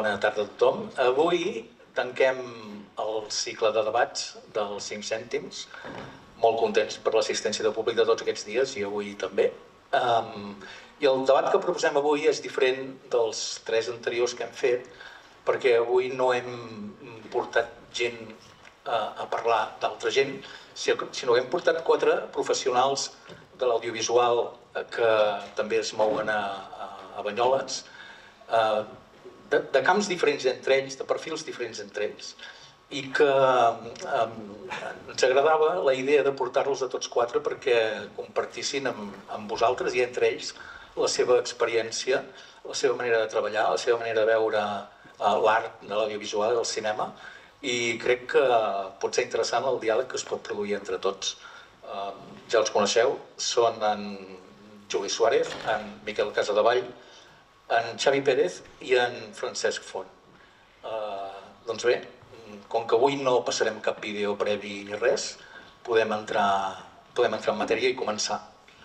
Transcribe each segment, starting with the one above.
Bona tarda a tothom. Avui tanquem el cicle de debats dels 5 cèntims. Molt contents per l'assistència de públic de tots aquests dies i avui també. I el debat que proposem avui és diferent dels 3 anteriors que hem fet, perquè avui no hem portat gent a parlar d'altra gent, sinó que hem portat 4 professionals de l'audiovisual que també es mouen a Banyoles, de camps diferents entre ells, de perfils diferents entre ells, i que ens agradava la idea de portar-los a tots 4 perquè compartissin amb vosaltres i entre ells la seva experiència, la seva manera de treballar, la seva manera de veure l'art de l'audiovisual i del cinema, i crec que pot ser interessant el diàleg que es pot produir entre tots. Ja els coneixeu, són en Juli Suárez, en Miquel Casadevall, en Xavi Pérez i en Francesc Font. Doncs bé, com que avui no passarem cap vídeo previ ni res, podem entrar en matèria i començar.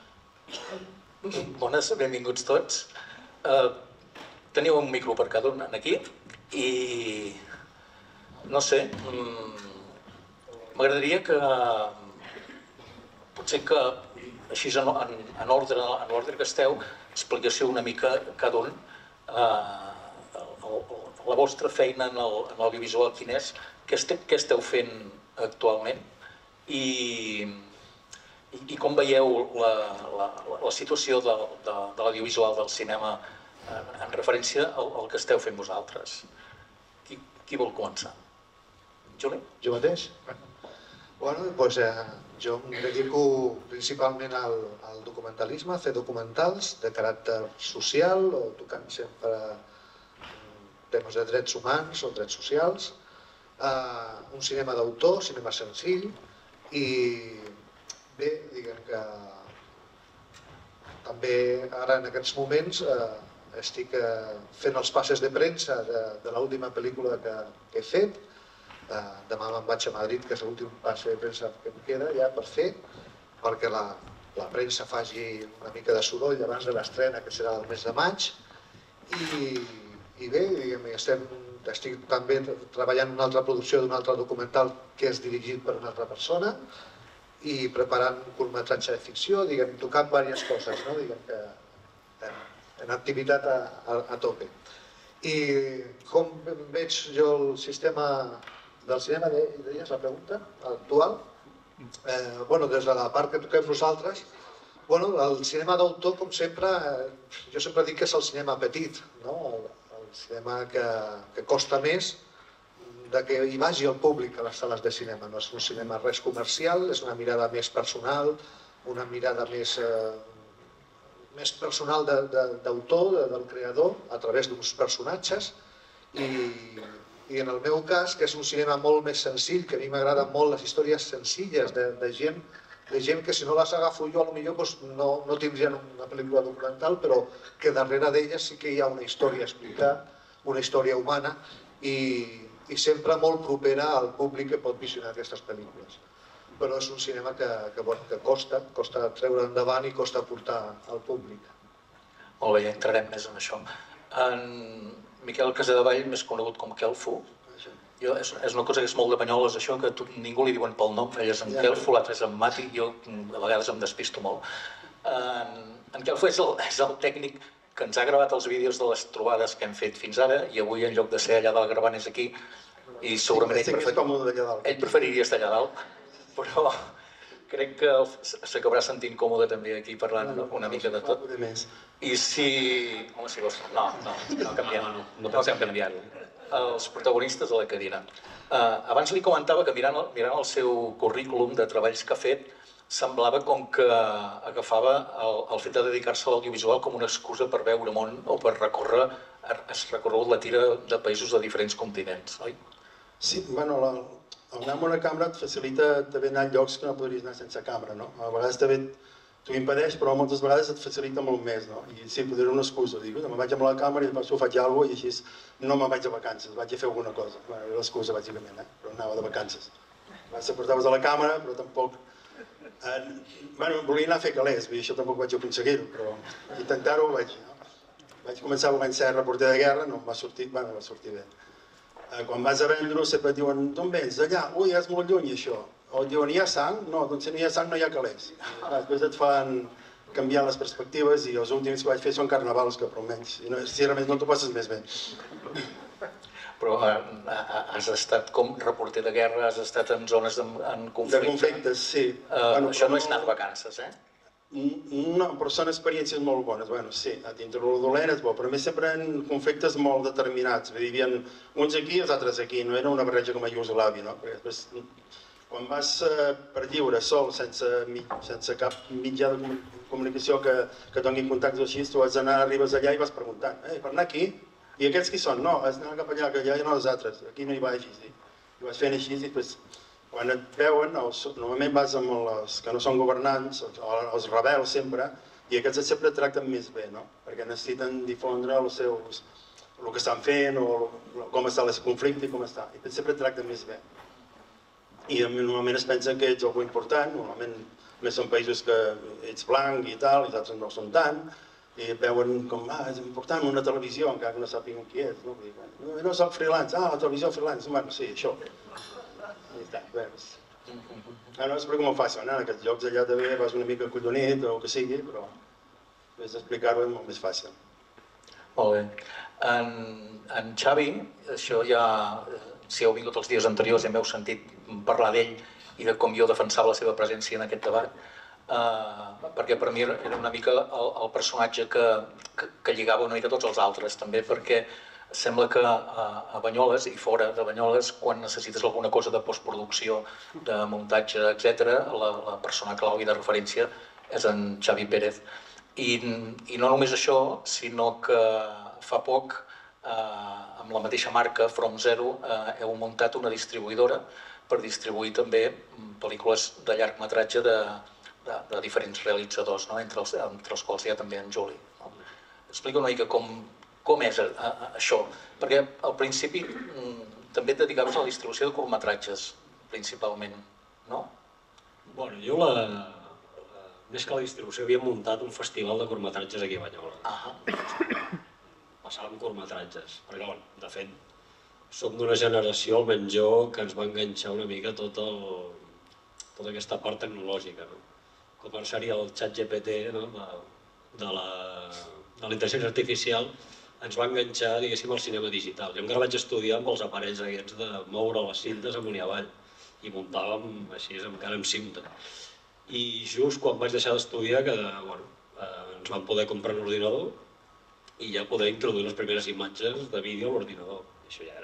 Bones, benvinguts tots. Teniu un micro per cada un aquí i no sé, m'agradaria que potser que així en ordre que esteu, expliquéssiu una mica cada un la vostra feina en l'audiovisual quin és, què esteu fent actualment i com veieu la situació de l'audiovisual del cinema en referència al que esteu fent vosaltres. Qui vol començar? Juli? Jo mateix? Bueno, doncs jo em dedico principalment al documentalisme, a fer documentals de caràcter social o tocant sempre temes de drets humans o drets socials, un cinema d'autor, cinema senzill, i bé, diguem que també ara en aquests moments estic fent els passes de premsa de l'última pel·lícula que he fet. Demà me'n vaig a Madrid, que és l'últim passe de premsa que em queda ja per fer, perquè la premsa faci una mica de soroll abans de l'estrena, que serà el mes de maig. I bé, estic també treballant en una altra producció d'un altre documental que és dirigit per una altra persona i preparant un curtmetratge de ficció, tocant diverses coses, en activitat a tope. I com veig jo el sistema del cinema, deies la pregunta actual? Des de la part que toquem nosaltres, el cinema d'autor, com sempre, jo sempre dic que és el cinema petit, el cinema que costa més que hi vagi el públic a les sales de cinema. No és un cinema res comercial, és una mirada més personal, una mirada més personal d'autor, del creador, a través d'uns personatges. I en el meu cas, que és un cinema molt més senzill, que a mi m'agraden molt les històries senzilles de gent que si no les agafo jo potser no tindrien una pel·lícula documental, però que darrere d'elles sí que hi ha una història a explicar, una història humana i sempre molt propera al públic que pot visionar aquestes pel·lícules. Però és un cinema que costa treure endavant i costa portar al públic. Molt bé, ja entrarem més en això. En Miquel Casadevall, més conegut com Kelfo, és una cosa que és molt de Banyoles, això, que ningú li diuen pel nom, ell és en Kelfo, l'altre és en Mati, jo a vegades em despisto molt. En Kelfo és el tècnic que ens ha gravat els vídeos de les trobades que hem fet fins ara i avui en lloc de ser allà dalt gravant és aquí i segurament ell preferiria estar allà dalt, però crec que s'acabarà sentint còmode també aquí parlant una mica de tot. I si... Home, si vols... No canviem. No pensem canviar-ho. Els protagonistes de la cadira. Abans li comentava que mirant el seu currículum de treballs que ha fet semblava com que agafava el fet de dedicar-se a l'audiovisual com una excusa per veure món o per has recorregut la tira de països de diferents continents, oi? Sí, bueno, el anar amb una càmera et facilita també anar a llocs que no podries anar sense càmera, no? A vegades també t'ho impedeix, però moltes vegades et facilita molt més, no? I sí, podria ser una excusa, dic, me'n vaig amb la càmera i després faig alguna cosa i així no me'n vaig de vacances, vaig a fer alguna cosa. Bueno, era l'excusa, bàsicament, però anava de vacances. Vas a portar-vos a la càmera, però tampoc... Bueno, volia anar a fer calés, això tampoc vaig aconseguir-ho, però intentar-ho ho vaig. vaig començar volent ser reporter de guerra, no em va sortir bé. Quan vas a vendre-ho sempre et diuen d'on vens? D'allà, ui, és molt lluny això. O et diuen, hi ha sang? No, doncs si no hi ha sang no hi ha calés. Després et fan canviar les perspectives i els últims que vaig fer són carnavals, que però almenys, si realment no t'ho passes més bé. Però has estat com reporter de guerra, has estat en zones en conflicte? De conflictes, sí. Això no és anar de vacances, eh? No, però són experiències molt bones. Bueno, sí, a dintre el dolent és bo, però a més sempre en conflictes molt determinats. Vull dir, hi havia uns aquí i els altres aquí, no era una barreja com a Iugoslàvia, no? Perquè després, quan vas per lliure, sol, sense cap mitjà de comunicació que et doni contactes així, tu has d'anar, arribes allà i vas preguntant, per anar aquí? I aquests qui són? No, has d'anar cap allà, que allà hi ha els altres, aquí no hi vagis. I vas fent així i després, quan et veuen, normalment vas amb els que no són governants, els rebels sempre, i aquests sempre et tracten més bé, no? Perquè necessiten difondre el que estan fent o com està el conflicte i com està. I sempre et tracten més bé. I normalment es pensen que ets algú important, normalment més són països que ets blanc i tal, i els altres no són tant, i et veuen com, és important una televisió, encara que no sàpiguen qui és. No soc freelance, la televisió freelance, bueno, sí, això. I està, veus. No és perquè m'ho facin, en aquests llocs allà també vas una mica collonit o el que sigui, però més d'explicar-ho és molt més fàcil. Molt bé. En Xavi, això ja, si heu vingut els dies anteriors ja m'heu sentit parlar d'ell i de com jo defensava la seva presència en aquest debat, perquè per mi era una mica el personatge que lligava una mica tots els altres, també perquè sembla que a Banyoles i fora de Banyoles, quan necessites alguna cosa de postproducció, de muntatge, etc., la persona clau i de referència és en Xavi Pérez. I no només això, sinó que fa poc, amb la mateixa marca, From Zero, heu muntat una distribuïdora per distribuir també pel·lícules de llargmetratge de diferents realitzadors, entre els quals hi ha també en Juli. Explica una mica com és això, perquè al principi també et dedicaves a la distribució de curtmetratges, principalment, no? Bueno, jo més que la distribució havia muntat un festival de curtmetratges aquí a Banyoles. Passàvem curtmetratges, perquè, de fet, som d'una generació, almenys jo, que ens va enganxar una mica tota aquesta part tecnològica, no? Com ara seria el ChatGPT de la intel·ligència artificial, ens va enganxar, diguéssim, al cinema digital. Jo encara vaig estudiar amb els aparells aquests de moure les cintes amunt i avall i muntàvem així, encara amb cinta. I just quan vaig deixar d'estudiar, ens van poder comprar un ordinador i ja poder introduir les primeres imatges de vídeo a l'ordinador. Això ja era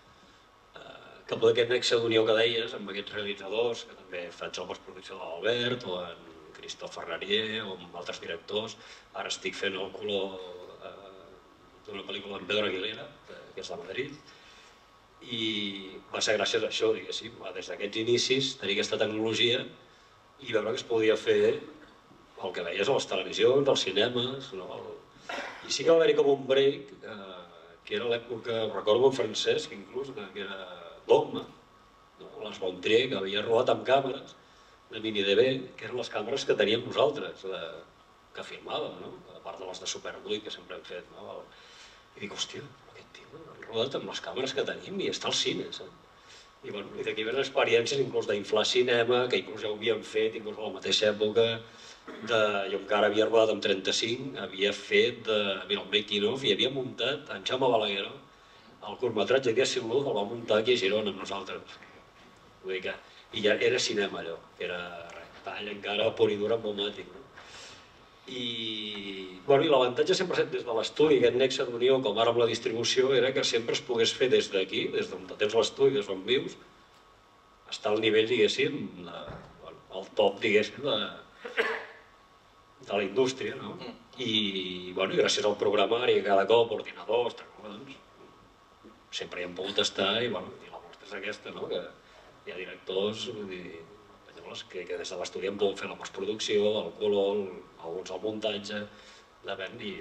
que poder aquest nexe d'unió que deies amb aquests realitzadors, que també faig la postproducció de l'Albert o en Christophe Ferrarier o amb altres directors. Ara estic fent el color d'una pel·lícula amb Pedro Aguilera, que és de Madrid, i va ser gràcies a això, diguéssim, des d'aquests inicis, tenir aquesta tecnologia i veure que es podia fer el que veies a les televisions, als cinemes, i sí que va haver-hi com un break, que era l'època, recordo en Francesc, inclús, que era Dogma, les Bontrier, que havia rodat amb càmeres de mini-DV, que eren les càmeres que teníem nosaltres, que filmàvem, a part de les de Super 8 que sempre hem fet. I dic, hòstia, aquest tio ha rodat amb les càmeres que tenim i està al cine, saps? I d'aquí venen experiències inclús d'inflar cinema, que inclús ja ho havíem fet, inclús a la mateixa època, jo encara havia rodat amb 35, havia fet el making of i havia muntat en Jaume Balaguer, el curtmetratge que és Silud el va muntar aquí a Girona amb nosaltres. I ja era cinema allò, era tall encara pur i dur amb pneumàtic. I l'avantatge sempre ha estat des de l'estudi, aquest nexe d'unió, com ara amb la distribució, era que sempre es pogués fer des d'aquí, des d'on tens l'estudi, des d'on vius, estar al nivell, diguéssim, al top, diguéssim, de la indústria, no? I gràcies al programari, cada cop, ordinadors, sempre hi hem pogut estar i la mostra és aquesta, que hi ha directors que des de l'estudi hem pogut fer la postproducció, el color, alguns el muntatge, depèn, i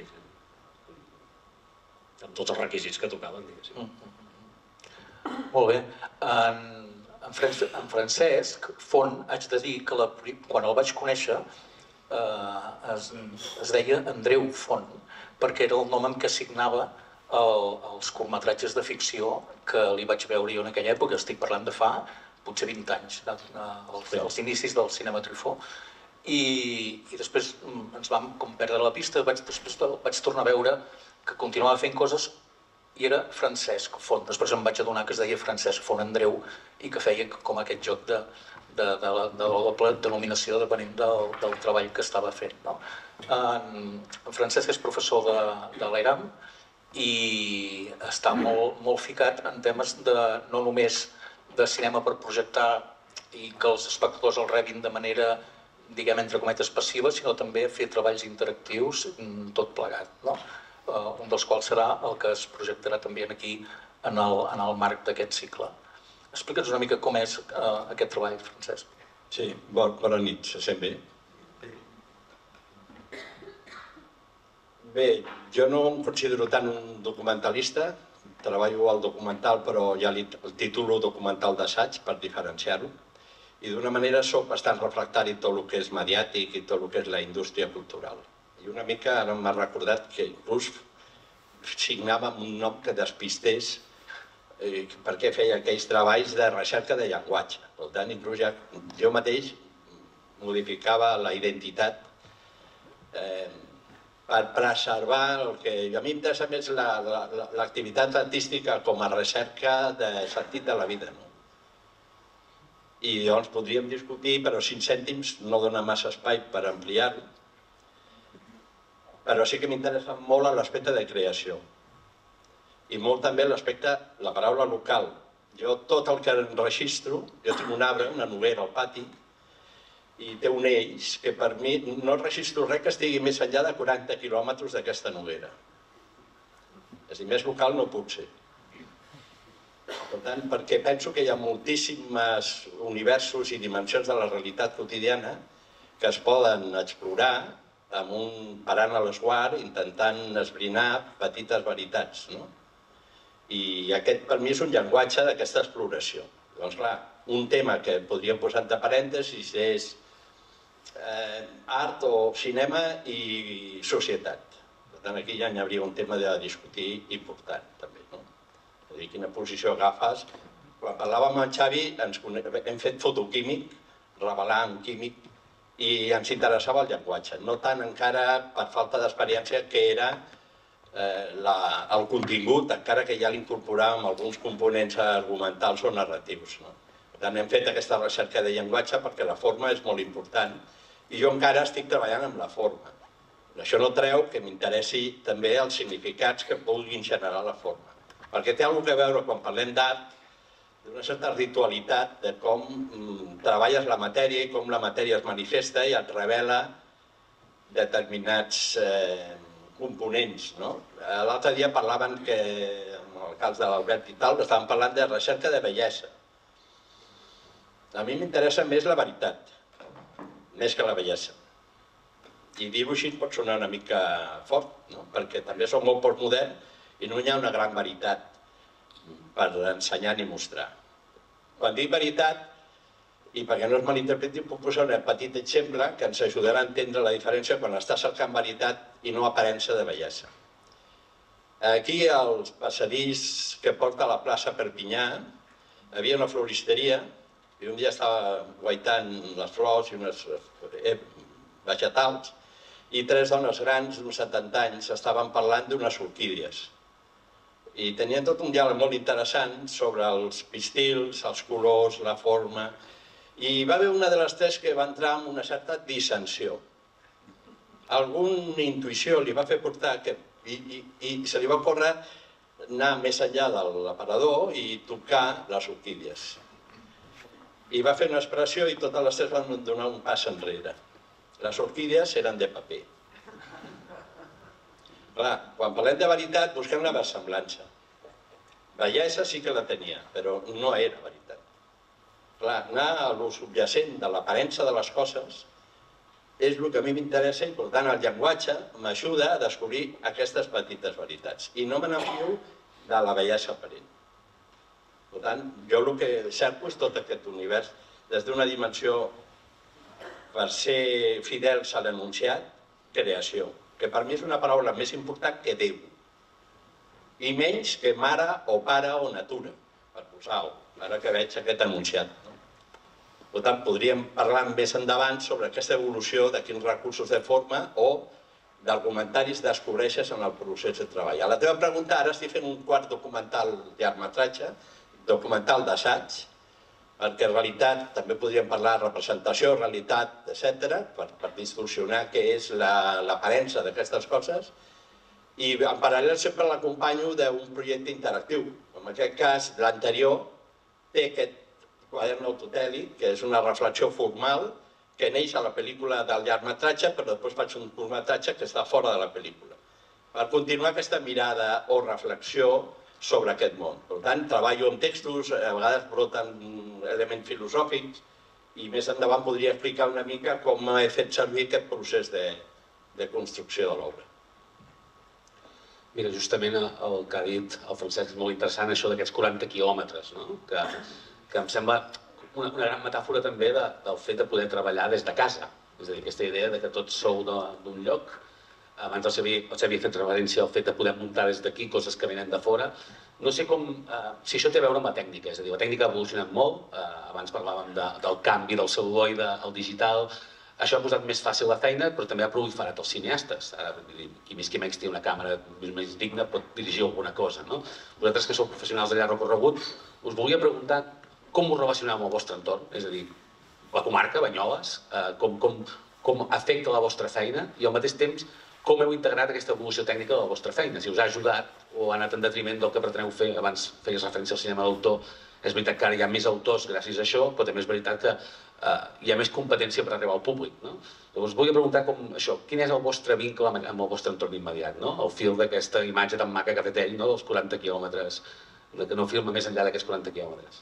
amb tots els requisits que tocaven, diguéssim. Molt bé. En Francesc Font, haig de dir que quan el vaig conèixer es deia Andreu Font, perquè era el nom amb què signava els curtmetratges de ficció que li vaig veure jo en aquella època. Estic parlant de fa potser 20 anys, als inicis del cinema Truffaut. I després ens vam com perdre la pista, després vaig tornar a veure que continuava fent coses i era Francesc Font. Després em vaig adonar que es deia Francesc Font Andreu i que feia com aquest joc de la doble denominació depenent del treball que estava fent. En Francesc és professor de l'ERAM i està molt ficat en temes no només de cinema per projectar i que els espectadors el rebin de manera, diguem, entre cometes, passiva, sinó també fer treballs interactius tot plegat. Un dels quals serà el que es projectarà també aquí en el marc d'aquest cicle. Explica'ns una mica com és aquest treball, Francesc. Sí, bona nit, se sent bé? Bé, jo no em considero tant un documentalista, treballo al documental però ja el titulo documental d'assaig per diferenciar-ho, i d'una manera soc bastant refractari tot el que és mediàtic i tot el que és la indústria cultural. I una mica ara m'ha recordat que inclús signava un nom que despistés perquè feia aquells treballs de recerca de llenguatge. Per tant, inclús jo mateix modificava la identitat per preservar el que a mi m'interessa més l'activitat artística com a recerca de sentit de la vida. I llavors podríem discutir, però 5 cèntims no dona massa espai per ampliar-ho, però sí que m'interessa molt l'aspecte de creació i molt també l'aspecte, la paraula local. Jo tot el que enregistro, jo tinc un arbre, una noguera al pati, i té un eix que per mi no registro res que estigui més enllà de 40 quilòmetres d'aquesta noguera. És a dir, més local no puc ser. Per tant, perquè penso que hi ha moltíssims universos i dimensions de la realitat quotidiana que es poden explorar parant a l'esguard, intentant esbrinar petites veritats. I aquest per mi és un llenguatge d'aquesta exploració. Doncs clar, un tema que podríem posar entre parèntesis és art o cinema i societat. Per tant, aquí ja hi hauria un tema de discutir important també. És a dir, quina posició agafes. Quan parlàvem amb en Xavi hem fet fotoquímic, revelar un químic, i ens interessava el llenguatge, no tant encara per falta d'experiència que era el contingut, encara que ja l'incorporàvem alguns components argumentals o narratius. Per tant, hem fet aquesta recerca de llenguatge perquè la forma és molt important i jo encara estic treballant amb la forma. Això no treu que m'interessi també els significats que puguin generar la forma, perquè té alguna cosa a veure quan parlem d'art, d'una certa ritualitat de com treballes la matèria i com la matèria es manifesta i et revela determinats components. L'altre dia parlaven que, en el cas de l'Albert i tal, estaven parlant de recerca de bellesa. A mi m'interessa més la veritat, més que la bellesa. I dir-ho així pot sonar una mica fort, perquè també soc molt postmodern i no hi ha una gran veritat per ensenyar ni mostrar. Quan dic veritat, i perquè no es malinterpreti, puc posar un petit exemple que ens ajudarà a entendre la diferència quan estàs cercant veritat i no aparença de bellesa. Aquí, al passadís que porta a la plaça Perpinyà, hi havia una floristeria i un dia estava guaitant les flors i unes vegetals i 3 dones grans d'uns 70 anys estaven parlant d'unes orquídies. I tenien tot un diàleg molt interessant sobre els pistils, els colors, la forma, i hi va haver una de les 3 que va entrar en una certa dissensió. Alguna intuïció li va fer portar i se li va ocórrer anar més enllà de l'aparador i tocar les orquídies. I va fer una expressió i totes les 3 van donar un pas enrere. Les orquídies eren de paper. Clar, quan parlem de veritat busquem la versemblança. Bellesa sí que la tenia, però no era veritat. Clar, anar a lo subjacent de l'aparença de les coses és el que a mi m'interessa i, per tant, el llenguatge m'ajuda a descobrir aquestes petites veritats. I no me n'enfio de la bellesa aparent. Per tant, jo el que cerco és tot aquest univers des d'una dimensió, per ser fidels a l'enunciat, creació. que per mi és una paraula més important que Déu, i menys que mare o pare o natura, per posar-ho, ara que veig aquest anunciat. Per tant, podríem parlar més endavant sobre aquesta evolució de quins recursos de forma o d'argumentaris descobreixes en el procés de treball. A la teva pregunta, ara estic fent un quart documental llargmetratge, documental d'assaig, perquè en realitat també podríem parlar de representació, realitat, etc., per distorsionar què és l'aparença d'aquestes coses, i en paral·lel sempre l'acompanyo d'un projecte interactiu. En aquest cas, l'anterior té aquest quadern autotèlic, que és una reflexió formal que neix a la pel·lícula del llargmetratge, però després faig un curtmetratge que està fora de la pel·lícula, per continuar aquesta mirada o reflexió sobre aquest món. Per tant, treballo amb textos, a vegades broten elements filosòfics, i més endavant podria explicar una mica com he fet servir aquest procés de construcció de l'obra. Mira, justament el que ha dit el Francesc és molt interessant, això d'aquests 40 quilòmetres, no? Que em sembla una gran metàfora també del fet de poder treballar des de casa. És a dir, aquesta idea de que tots sou d'un lloc. Abans el Xavi ha fet referència al fet de poder muntar des d'aquí coses que venen de fora. No sé si això té a veure amb la tècnica, és a dir, la tècnica ha evolucionat molt. Abans parlàvem del canvi del cel·luloide al digital. Això ha posat més fàcil la feina, però també ha proliferat els cineastes. Qui més qui menys té una càmera més digna pot dirigir alguna cosa. Vosaltres que sou professionals de llarg recorregut, us volia preguntar com us relacioneu amb el vostre entorn, és a dir, la comarca, Banyoles, com afecta la vostra feina i al mateix temps com heu integrat aquesta evolució tècnica de la vostra feina, si us ha ajudat o ha anat en detriment del que preteneu fer. Abans feies referència al cinema d'autor, és veritat que ara hi ha més autors gràcies a això, però també és veritat que hi ha més competència per arribar al públic. Llavors volia preguntar quin és el vostre vincle amb el vostre entorn immediat, al fil d'aquesta imatge tan maca que ha fet ell, dels 40 quilòmetres, que no filma més enllà d'aquests 40 quilòmetres.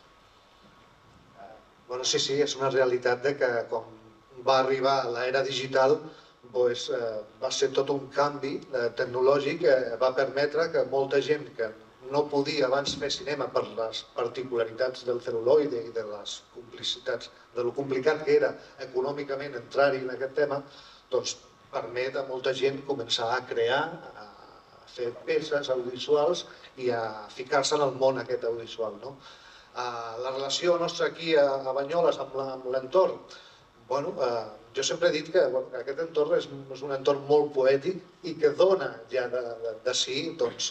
Sí, és una realitat que quan va arribar l'era digital va ser tot un canvi tecnològic que va permetre que molta gent que no podia abans fer cinema per les particularitats del cel·luloide i de les complicitats, de lo complicat que era econòmicament entrar-hi en aquest tema, doncs permet a molta gent començar a crear, a fer peces audiovisuals i a ficar-se en el món aquest audiovisual. La relació nostra aquí a Banyoles amb l'entorn, jo sempre he dit que aquest entorn és un entorn molt poètic i que dona ja de si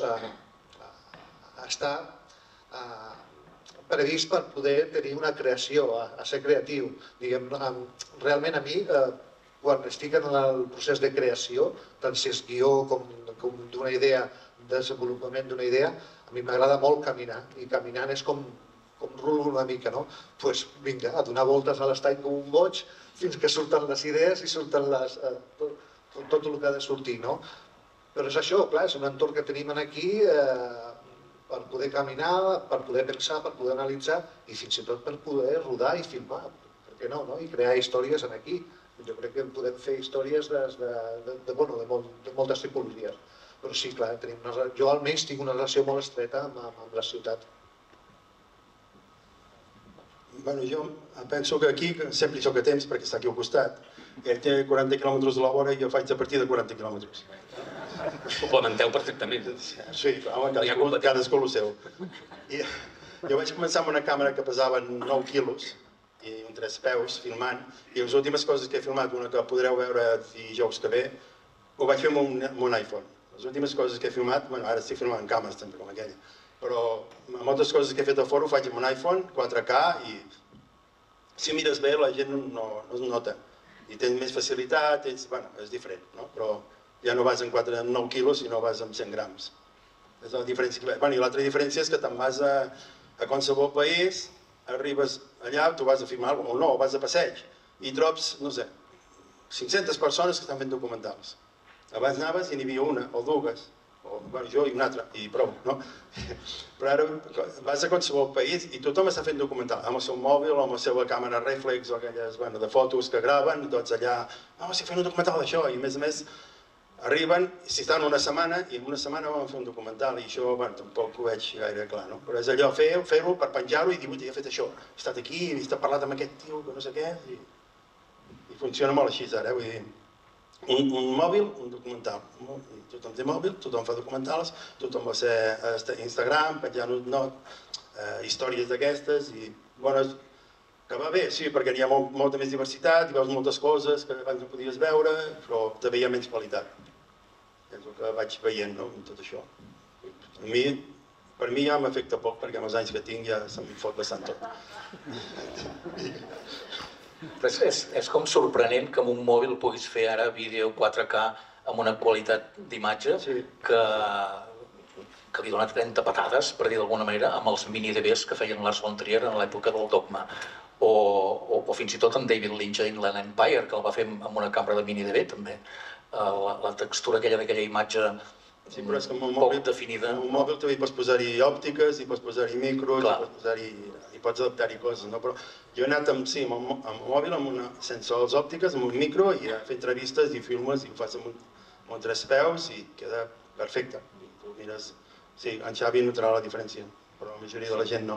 està previst per poder tenir una creació, a ser creatiu. Realment a mi, quan estic en el procés de creació, tant si és guió com d'una idea, desenvolupament d'una idea, a mi m'agrada molt caminar, i caminant és com rulo una mica, no? Doncs vinga, a donar voltes a l'estany com un boig fins que surten les idees i surten tot el que ha de sortir, no? Però és això, clar, és un entorn que tenim aquí per poder caminar, per poder pensar, per poder analitzar i fins i tot per poder rodar i filmar, per què no? I crear històries aquí. Jo crec que podem fer històries de moltes tipologies. Però sí, clar, jo almenys tinc una relació molt estreta amb la ciutat. Jo penso que aquí sempre hi soc a temps perquè està aquí al costat. Ell té 40 quilòmetres a la vora i jo faig a partir de 40 quilòmetres. Complementeu perfectament. Sí, cadascú el seu. Jo vaig començar amb una càmera que pesava 9 quilos i amb 3 peus filmant, i les últimes coses que he filmat, una que podreu veure dijous que ve, ho vaig fer amb un iPhone. Les últimes coses que he filmat, ara estic filmant amb càmeres també com aquella, però moltes coses que he fet a fora ho faig amb un iPhone 4K i si mires bé la gent no es nota i tens més facilitat, és diferent, però ja no vas amb 9 quilos sinó vas amb 100 grams. És la diferència. I l'altra diferència és que te'n vas a qualsevol país, arribes allà, tu vas a filmar o no, vas a passeig i trobes, no sé, 500 persones que estan fent documentals. Abans anaves i n'hi havia una o dues, jo i una altra, i prou, no? Però ara vas a qualsevol país i tothom està fent documental, amb el seu mòbil o amb la seva càmera reflex o aquelles de fotos que graven, tots allà, estic fent un documental d'això, i a més arriben, si estan una setmana, i en una setmana vam fer un documental, i això tampoc ho veig gaire clar, no? Però és allò, fer-ho per penjar-ho i dir, he fet això, he estat aquí, he parlat amb aquest tio, que no sé què, i funciona molt així ara, vull dir, un mòbil, un documental. Tothom té mòbil, tothom fa documentals, tothom va ser a Instagram, penjant històries d'aquestes i bones, que va bé, sí, perquè hi ha molta més diversitat, hi veus moltes coses que abans no podies veure, però també hi ha menys qualitat. És el que vaig veient, no?, amb tot això. Per mi ja m'afecta poc, perquè amb els anys que tinc ja se'm fot bastant tot. És com sorprenent que amb un mòbil puguis fer ara vídeo 4K amb una qualitat d'imatge que li dona 30 patades, per dir d'alguna manera, amb els mini-DVs que feien Lars von Trier en l'època del Dogma. O fins i tot en David Lynch a Inland Empire, que el va fer amb una càmera de mini-DV també. La textura aquella d'aquella imatge poc definida. Amb un mòbil també hi pots posar-hi òptiques, hi pots posar-hi micros, hi pots adaptar-hi coses, no? Però jo he anat amb un mòbil sense les òptiques, amb un micro, i he fet entrevistes i filmes i ho fas amb 3 peus i queda perfecte. Tu mires... Sí, en Xavi notarà la diferència, però la majoria de la gent no.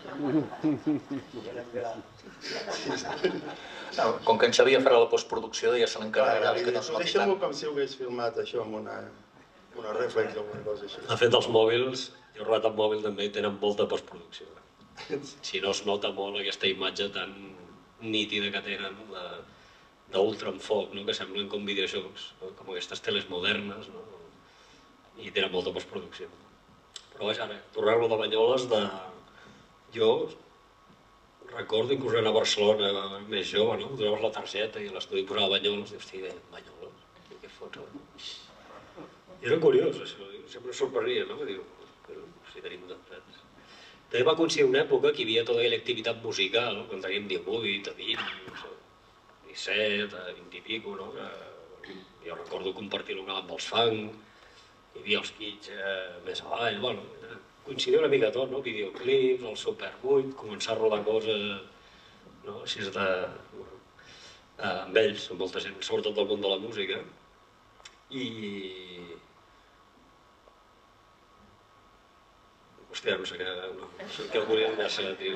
Com que en Xavi ja farà la postproducció, ja se n'encarregarà que no es noti tant. Deixa'm-ho com si ho hagués filmat això amb una reflex o alguna cosa així. De fet, els mòbils, jo he rodat amb mòbil també, tenen molta postproducció. Si no es nota molt aquesta imatge tan nítida que tenen d'ultraenfoc, que semblen com videojocs, com aquestes teles modernes, i tenen molta postproducció. Però vaja, ara, tornar-lo de Banyoles, jo recordo inclús anar a Barcelona més jove, no? Donaves la targeta i a l'estudi posava Banyoles, i hòstia, Banyoles, què fots? I era curiós, això, sempre sorprenia, no? Diu, si tenim adaptats. També va coincidir una època que hi havia tota aquella activitat musical, quan teníem 18, 20, 17, 20 i pico, no? Jo recordo compartir-ho amb els funk, hi havia els kits més avall, bueno, coincidia una mica tot, no? Videoclips, el Super 8, començar a rodar coses, no? Així amb ells, amb molta gent, sobretot del món de la música. I... Hòstia, no sé què volia dir-se, tio.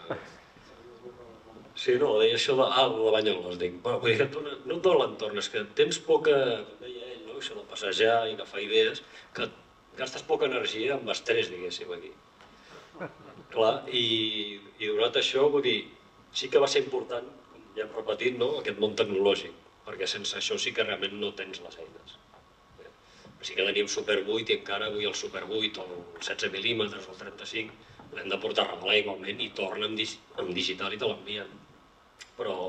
Sí, no, deia això de Banyoles, dic, no et dona l'entorn, és que tens poca... això de passejar i agafar idees, que gastes poca energia amb estrès, diguéssim, aquí. Clar, i donat això, vull dir, sí que va ser important, com ja hem repetit, aquest món tecnològic, perquè sense això sí que realment no tens les eines. Sí que tenim Super 8 i encara avui el Super 8, el 16 mil·límetres, el 35, l'hem de portar a revelar igualment i torna en digital i te l'envien. Però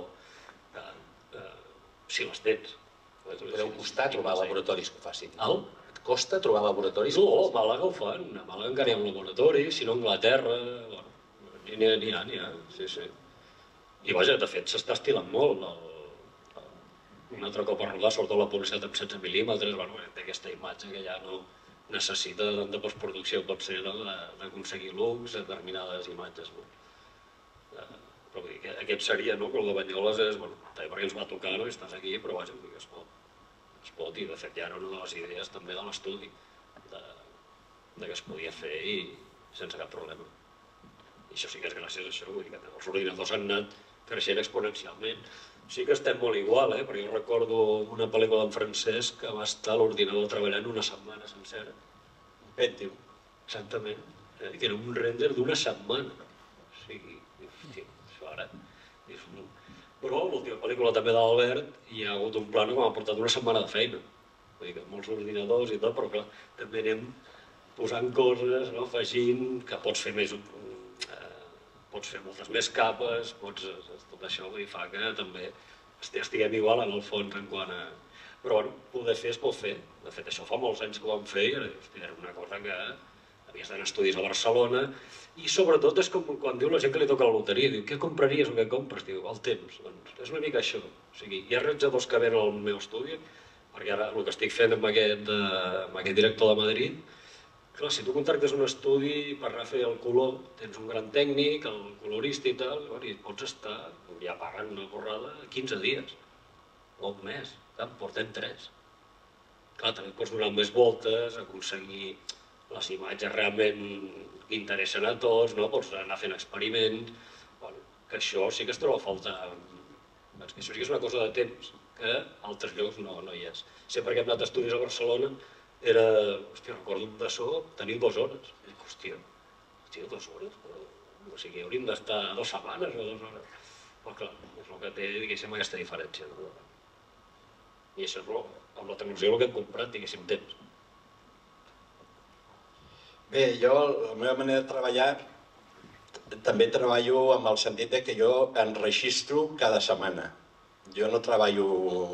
si les tens. Deu costar trobar laboratoris que ho facin. Et costa trobar laboratoris? No, a Màlaga ho fan. A Màlaga encara hi ha un laboratori, si no a Anglaterra... N'hi ha, sí. I vaja, de fet, s'està estilant molt. Un altre cop a rodar, sobretot la publicitat amb 16 mil·límetres, té aquesta imatge que ja no necessita tanta postproducció, pot ser d'aconseguir looks, determinades imatges. Però aquest seria, que el de Banyoles és, també perquè ens va tocar, i estàs aquí, però vaja, es pot, i de fet ja era una de les idees també de l'estudi, que es podia fer i sense cap problema. I això sí que és gràcies a això, vull dir que els ordinadors han anat creixent exponencialment. Sí que estem molt igual, perquè jo recordo una pel·lícula d'en Francesc que va estar a l'ordinador treballant una setmana sencera. Pentium. Exactament. Que era un render d'una setmana. O sigui, això ara... Però l'última pel·lícula també de l'Albert hi ha hagut un plano que m'ha portat una setmana de feina. Vull dir que molts ordinadors i tot, però clar, també anem posant coses, afegint, que pots fer més... Pots fer moltes més capes, tot això fa que també estiguem igual en el fons en quant a... Però bueno, poder fer es pot fer. De fet, això fa molts anys que ho vam fer i era una cosa que havies d'anar a estudis a Barcelona i sobretot és com quan diu la gent que li toca la loteria, diu, què compraries o què compres? Diu, el temps. Doncs és una mica això. O sigui, hi ha realitzadors que venen al meu estudi, perquè ara el que estic fent amb aquest director de Madrid, clar, si tu contractes un estudi per anar a fer el color, tens un gran tècnic, el colorista i tal, i pots estar, ja pagant una borrada, 15 dies, o un mes, portem 3. Clar, també pots donar més voltes, aconseguir les imatges realment que interessen a tots, pots anar fent experiments, que això sí que es troba a faltar És que això sí que és una cosa de temps, que a altres llocs no hi és. Sempre que hem anat a estudis a Barcelona, era, hòstia, recordo un de so, tenir 2 hores. I dic, hòstia, 2 hores? O sigui, hauríem d'estar 2 setmanes o 2 hores. Però clar, és el que té, diguéssim, aquesta diferència. I això és amb la tecnologia el que hem comprat, diguéssim, temps. Bé, jo, la meva manera de treballar, també treballo amb el sentit que jo enregistro cada setmana. Jo no treballo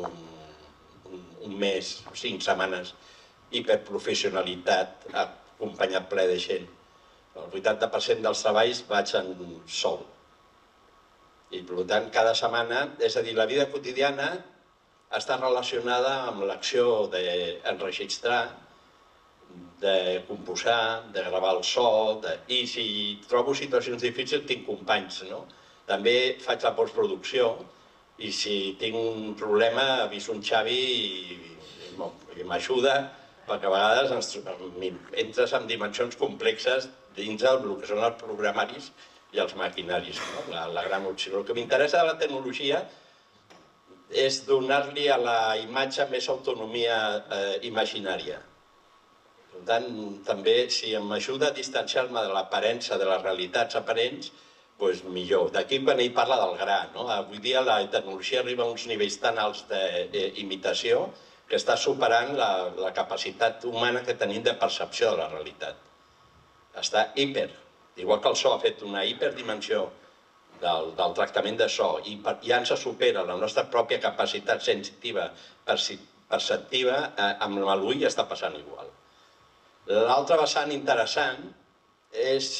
un mes, 5 setmanes, hiperprofessionalitat, acompanyat ple de gent. El 80% dels treballs vaig en sol. I, per tant, cada setmana, és a dir, la vida quotidiana està relacionada amb l'acció d'enregistrar, de composar, de gravar el so, i si trobo situacions difícils tinc companys, no? També faig la postproducció i si tinc un problema aviso un Xavi i m'ajuda, perquè a vegades entres en dimensions complexes dins del que són els programaris i els maquinaris, la gran opció. El que m'interessa de la tecnologia és donar-li a la imatge més autonomia imaginària. Per tant, també, si m'ajuda a distanciar-me de l'aparença, de les realitats aparents, doncs millor. D'aquí quan ell parla del gra, no? Avui dia la tecnologia arriba a uns nivells tan alts d'imitació que està superant la capacitat humana que tenim de percepció de la realitat. Està hiper. Igual que el so ha fet una hiperdimensió del tractament de so i ja ens supera la nostra pròpia capacitat sensitiva, perceptiva, amb l'ull està passant igual. L'altre vessant interessant és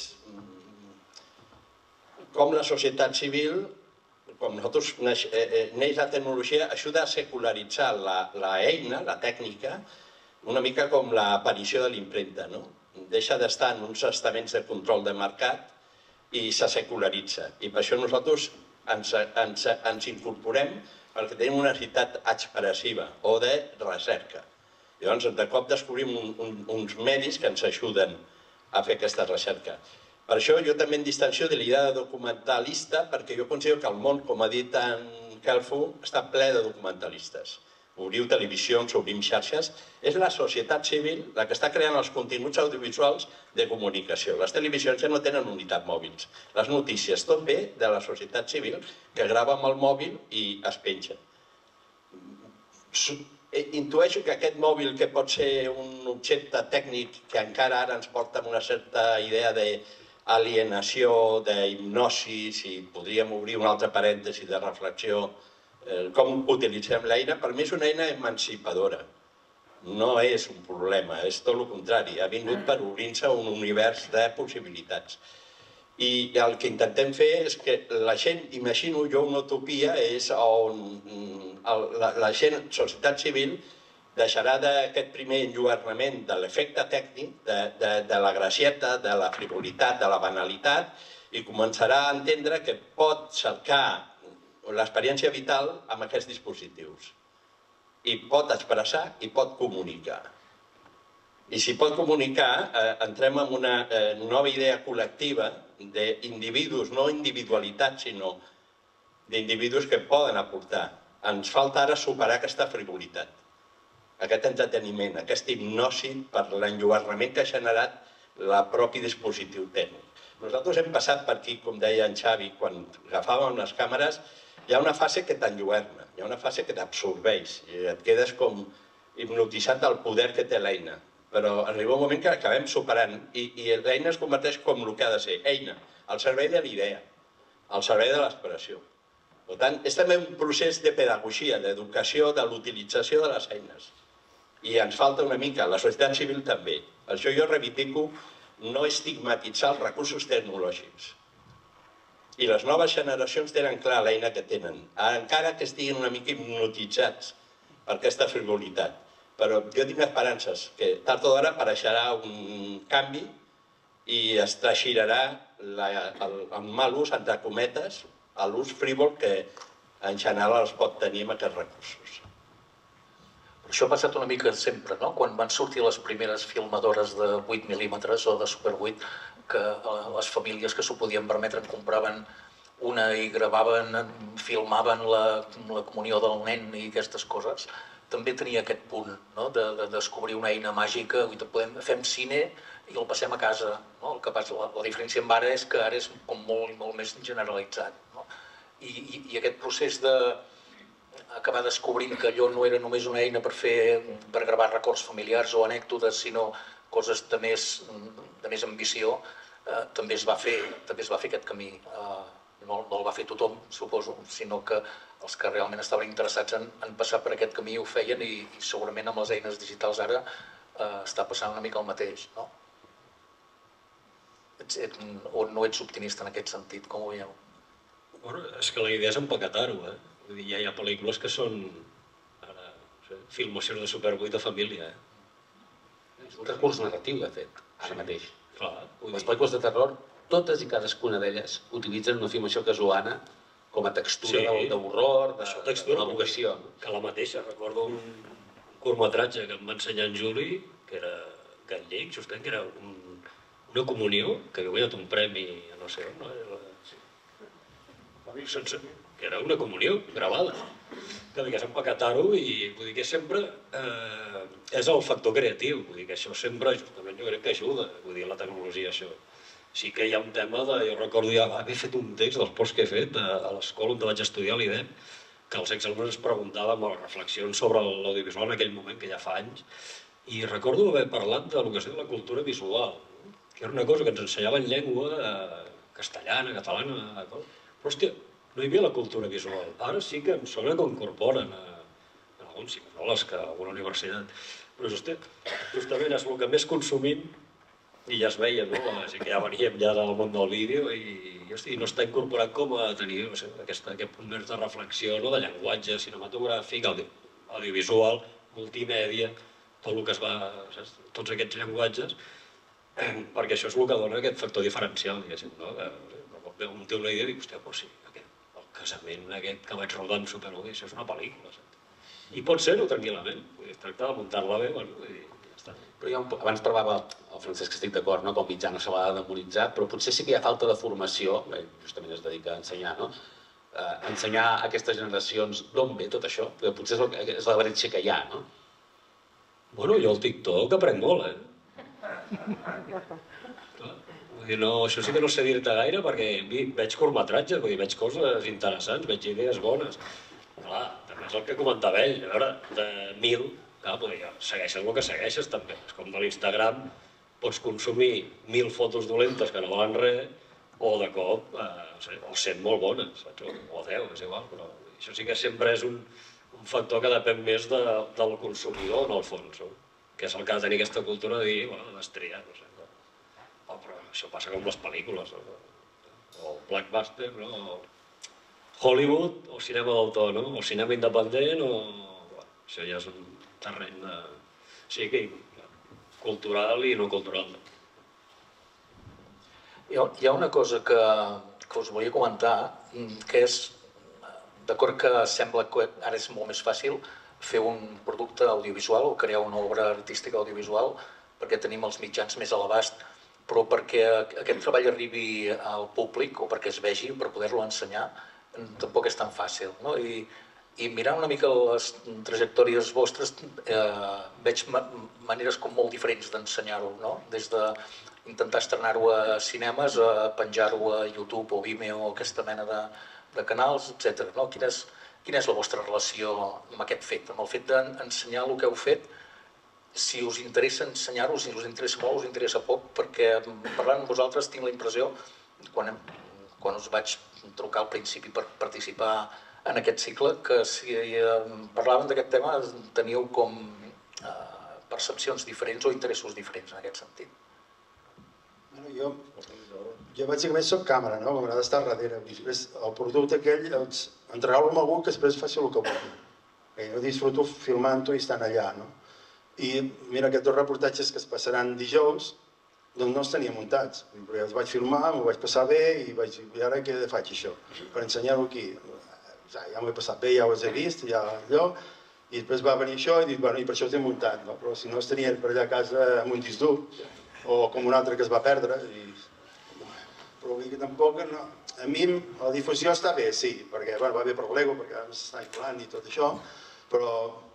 com la societat civil, com nosaltres neix la tecnologia, ajuda a secularitzar l'eina, la tècnica, una mica com l'aparició de l'impremta, no? Deixa d'estar en uns estaments de control de mercat i se secularitza. I per això nosaltres ens incorporem perquè tenim una necessitat expressiva o de recerca. Llavors, de cop descobrim uns medis que ens ajuden a fer aquesta recerca. Per això jo també em distancio de l'idea de documentalista, perquè jo considero que el món, com ha dit en Kelfu, està ple de documentalistes. Obriu televisions, obrim xarxes, és la societat civil la que està creant els continguts audiovisuals de comunicació. Les televisions ja no tenen unitat mòbils. Les notícies, tot ve de la societat civil que grava amb el mòbil i es penja. Intueixo que aquest mòbil, que pot ser un objecte tècnic que encara ara ens porta amb una certa idea d'alienació, d'hipnosi, si podríem obrir un altre parèntesi de reflexió, com utilitzem l'eina, per mi és una eina emancipadora. No és un problema, és tot el contrari. Ha vingut per obrir-se un univers de possibilitats. I el que intentem fer és que la gent, imagino jo una utopia, és on la gent, societat civil, deixarà d'aquest primer enlluernament de l'efecte tècnic, de la gracieta, de la frivolitat, de la banalitat, i començarà a entendre que pot cercar l'experiència vital amb aquests dispositius. I pot expressar i pot comunicar. I si pot comunicar, entrem en una nova idea col·lectiva d'individus, no individualitats, sinó d'individus que poden aportar. Ens falta ara superar aquesta frivolitat, aquest entreteniment, aquesta hipnosi per l'enlluernament que ha generat el propi dispositiu tècnic. Nosaltres hem passat per aquí, com deia en Xavi, quan agafàvem les càmeres, hi ha una fase que t'enlluerna, hi ha una fase que t'absorbeix i et quedes com hipnotitzat del poder que té l'eina. Però arriba un moment que acabem superant i l'eina es converteix com el que ha de ser, eina, al servei de l'idea, al servei de l'expressió. Per tant, és també un procés de pedagogia, d'educació, de l'utilització de les eines. I ens falta una mica, la societat civil també. Per això jo reivindico no estigmatitzar els recursos tecnològics. I les noves generacions tenen clar l'eina que tenen, encara que estiguin una mica hipnotitzats per aquesta frivolitat. Però jo tinc esperances que tard o d'hora apareixerà un canvi i es treixirà el mal ús, entre cometes, l'ús frívol que en general es pot tenir amb aquests recursos. Això ha passat una mica sempre, no? Quan van sortir les primeres filmadores de 8 mil·límetres o de Super 8, que les famílies que s'ho podien permetre en compraven una i gravaven, filmaven la comunió del nen i aquestes coses, també tenia aquest punt, no? De descobrir una eina màgica, fem cine i el passem a casa. No? El que passa, la diferència amb ara és que ara és com molt més generalitzat. No? I aquest procés d'acabar descobrint que allò no era només una eina per gravar records familiars o anècdotes, sinó coses de més ambició, també es va fer aquest camí. No el va fer tothom, suposo, sinó que els que realment estaven interessats en passar per aquest camí ho feien i segurament amb les eines digitals ara està passant una mica el mateix, no? O no ets optimista en aquest sentit, com ho veieu? Bueno, és que la idea és empaquetar-ho, eh? Vull dir, ja hi ha pel·lícules que són filmacions de Super 8 de família, És un recurs narratiu, de fet, ara mateix. Clar, les pel·lícules de terror, totes i cadascuna d'elles utilitzen una filmació casolana com a textura d'horror, d'evocació. Que la mateixa, recordo un curtmetratge que em va ensenyar en Juli, que era gallec, justament, que era una comunió, que havia guanyat un premi, no sé on, que era una comunió gravada. Que digués empaquetar-ho i vull dir que sempre és el factor creatiu, vull dir que això sempre, justament jo crec que ajuda, vull dir, la tecnologia, això. Sí que hi ha un tema de... Jo recordo ja haver fet un text dels posts que he fet a l'escola on vaig estudiar a l'IDEM, que els exalumnes ens preguntàvem reflexions sobre l'audiovisual en aquell moment, que ja fa anys, i recordo haver parlat de lo que es diu la cultura visual, que era una cosa que ens ensenyaven llengua castellana, catalana, però hòstia, no hi havia la cultura visual. Ara sí que em sona que ho incorporen en alguns psicòlegs, que a alguna universitat, però justament és el que més consumim i ja es veia, no? Així que ja veníem ja del món del vídeo i no està incorporat com a tenir aquest punt més de reflexió, de llenguatge cinematogràfic, audiovisual, multimèdia, tot el que es va... tots aquests llenguatges, perquè això és el que dona aquest factor diferencial, diguéssim, no? Que un té una idea i dic, hòstia, però sí, el casament aquest que vaig rodar amb Super 8, això és una pel·lícula, saps? I pot ser-ho tranquil·lament, es tracta de muntar-la bé, i ja està. Però abans parlava el Francesc, que estic d'acord, com mitjà no se l'ha de demonitzar, però potser sí que hi ha falta de formació, justament es dedica a ensenyar, no? Ensenyar a aquestes generacions d'on ve tot això, perquè potser és la bretxa que hi ha, no? Bueno, jo al TikTok aprenc molt, No, això sí que no sé dir-te gaire perquè veig curtmetratges, veig coses interessants, veig idees bones. Clar, també és el que comentava ell, a veure, de 1.000, clar, segueixes el que segueixes també. És com de l'Instagram, pots consumir 1.000 fotos dolentes que no valen res, o de cop, o 100 molt bones, o 10, és igual, però això sí que sempre és un factor que depèn més del consumidor, en el fons, que és el que ha de tenir aquesta cultura de dir, bueno, destriar, no sé. Però això passa com les pel·lícules, o Blockbuster, o Hollywood, o cinema d'autor, o cinema independent, això ja és un terreny cultural i no cultural. Hi ha una cosa que us volia comentar, que és, d'acord que sembla que ara és molt més fàcil fer un producte audiovisual o crear una obra artística audiovisual perquè tenim els mitjans més a l'abast, però perquè aquest treball arribi al públic o perquè es vegi, per poder-lo ensenyar, tampoc és tan fàcil. I mirant una mica les trajectòries vostres, veig maneres com molt diferents d'ensenyar-ho, des d'intentar estrenar-ho a cinemes, a penjar-ho a YouTube o Vimeo o aquesta mena de canals, etc. Quina és la vostra relació amb aquest fet, amb el fet d'ensenyar el que heu fet? Si us interessa ensenyar-ho, si us interessa molt, us interessa poc, perquè parlant amb vosaltres tinc la impressió, quan us vaig trucar al principi per participar en aquest cicle, que si parlàvem d'aquest tema teníeu com percepcions diferents o interessos diferents en aquest sentit. Jo bàsicament soc càmera, m'agrada estar darrere. El producte aquell, entregar-lo a algú que després faci el que vulgui. Jo disfruto filmant-ho i estant allà, I mira, aquests 2 reportatges que es passaran dijous, doncs no els tenia muntats. Els vaig filmar, m'ho vaig passar bé i vaig dir, i ara què faig això? Per ensenyar-ho aquí. Ja m'ho he passat bé, ja ho he vist, ja allò. I després va venir això i dic, bueno, i per això els he muntat, Però si no els tenien per allà a casa amb un disc dur, o com un altre que es va perdre. però vull dir que tampoc, a mi la difusió està bé, sí, perquè va bé per l'ego, perquè s'està inflant i tot això, però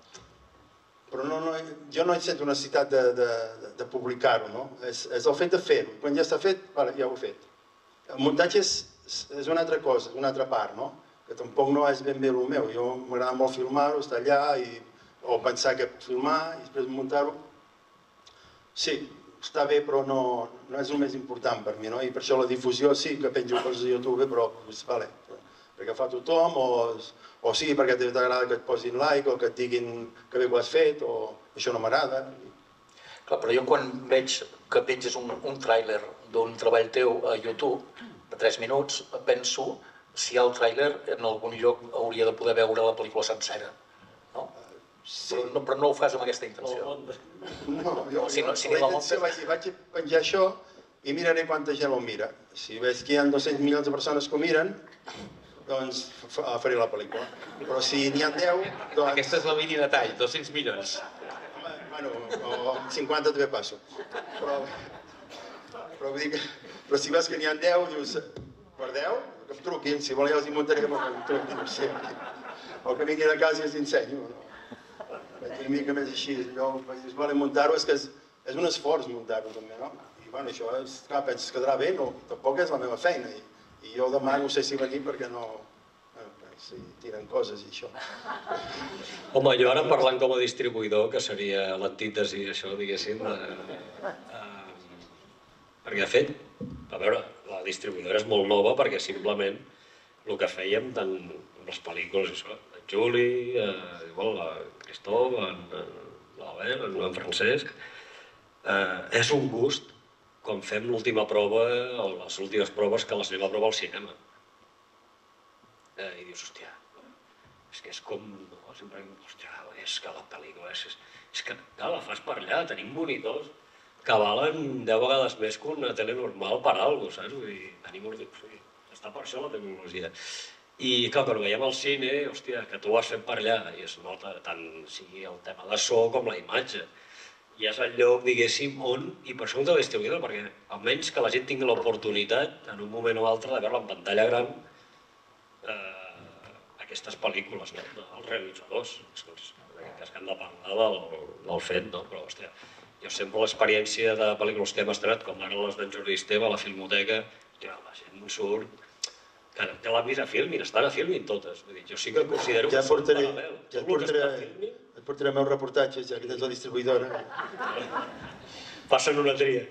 jo no hi sento necessitat de publicar-ho, no? És el fet de fer-ho. Quan ja està fet, ja ho he fet. El muntatge és una altra cosa, és una altra part, no? Que tampoc no és ben bé el meu. Jo m'agrada molt filmar-ho, estar allà, o pensar que puc filmar i després muntar-ho. Sí, està bé, però no és el més important per mi, no? I per això la difusió sí que penjo coses a YouTube, però perquè fa tothom, o sí perquè t'agrada que et posin like, o que et diguin que bé que ho has fet, o això no m'agrada. Clar, però jo quan veig que penges un tràiler d'un treball teu a YouTube de 3 minuts, penso si hi ha el tràiler en algun lloc hauria de poder veure la pel·lícula sencera, no? Sí. Però no ho fas amb aquesta intenció. No, jo vaig penjar això i miraré quanta gent ho mira. Si veig que hi ha 200 milions de persones que ho miren, doncs faré la pel·lícula. Però si n'hi ha 10, doncs... Aquesta és la mini detall, 200 milions. Bueno, o 50 també passo. Però vull dir que... Però si veus que n'hi ha 10, dius... Per 10? Que em truquin, si vol ja els hi muntaré, però que em truquin, no sé. O que vinguin a casa i els ensenyo. Vaig una mica més així. Jo vaig dir, volen muntar-ho, és que és un esforç muntar-ho també, no? I bueno, això, clar, penses que quedarà bé, no, tampoc és la meva feina. I jo demà no sé si venir perquè no... Si tiren coses i això. Home, jo ara parlant com a distribuïdor, que seria l'antítesi, això, diguéssim, perquè de fet, a veure, la distribuïdora és molt nova perquè simplement el que fèiem tant amb les pel·lícules, això, en Juli, igual la Cristóf, l'Abel, en Francesc, és un gust quan fem l'última prova, o les últimes proves que les anem a provar al cinema. I dius, hòstia, és que és com... Sempre dius, hòstia, és que la pel·lícula és que la fas per allà, tenim monitors que valen 10 vegades més que una tele normal per alguna cosa, saps? Vull dir, tenim està per això la tecnologia. I clar, quan ho veiem al cine, hòstia, que tu ho has fet per allà, i es nota tant sigui el tema de so com la imatge. I és el lloc, diguéssim, on, i per això un distribuïdor, perquè almenys que la gent tingui l'oportunitat, en un moment o altre, de veure en pantalla gran aquestes pel·lícules, no? Els realitzadors, que han de parlar del fet, no? Però, hòstia, jo sempre l'experiència de pel·lícules que hem estrenat, com ara les d'en Jordi Esteve a la Filmoteca, hòstia, la gent surt, que te l'han vist a Filmin, estan a Filmin totes. Vull dir, jo sí que considero que són paral·lel. Ja et portaré meus reportatges, ja que tens la distribuïdora. Passen una tria.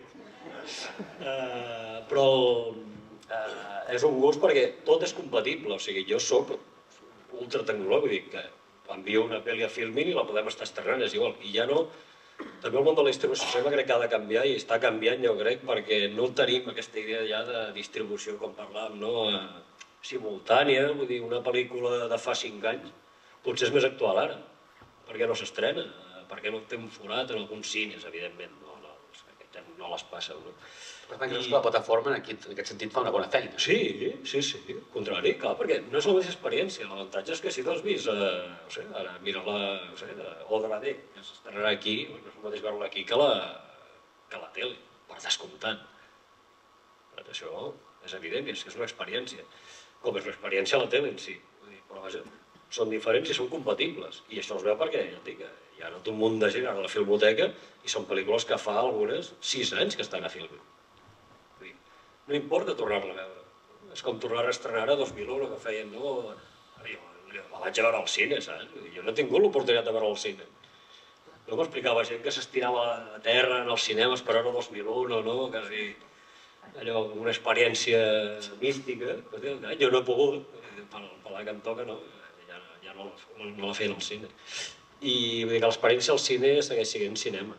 Però és un gust perquè tot és compatible, o sigui, jo soc ultratecnològic, vull dir que envio una pel·li a Filmin i la podem estar estrenant, és igual, i ja no... També el món de la distribució sempre crec que ha de canviar i està canviant, jo crec, perquè no tenim aquesta idea ja de distribució, com parlàvem, no? Simultània, vull dir, una pel·lícula de fa 5 anys potser és més actual ara, perquè no s'estrena, perquè no té un forat en alguns cines, evidentment, no les passa, no? Per tant, creus que la plataforma en aquest sentit fa una bona feina? Sí, al contrari, clar, perquè no és la mateixa experiència. L'avantatge és que si tu has vist, no sé, ara mira Odra D, que s'estrenarà aquí, no és el mateix veure-la aquí que la tele, per descomptant. Això és evident, és que és una experiència, com és l'experiència a la tele en si. Però vaja, són diferents i són compatibles, i això es veu perquè, ja et dic, hi ha anat un munt de gent a la Filmoteca i són pel·lícules que fa algunes 6 anys que estan a Filmin. No importa tornar-la a veure. És com tornar a estrenar a 2001, que feien, no? La vaig a veure al cine, saps? Jo no he tingut l'oportunitat de veure al cine. No m'explicava gent que s'estirava a terra en els cinemes per veure 2001, no? Quasi allò, una experiència mística. Jo no he pogut, per la que em toca, no? Ja no la feien al cine. I vull dir que l'experiència al cine segueix sent cinema.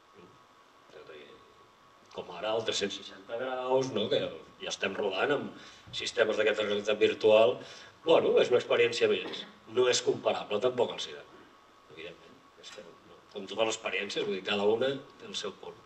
Com ara el 360 graus, que ja estem rodant amb sistemes d'aquesta realitat virtual. Bueno, és una experiència més. No és comparable tampoc al cinema, evidentment. Com totes les experiències, vull dir, cada una té el seu punt.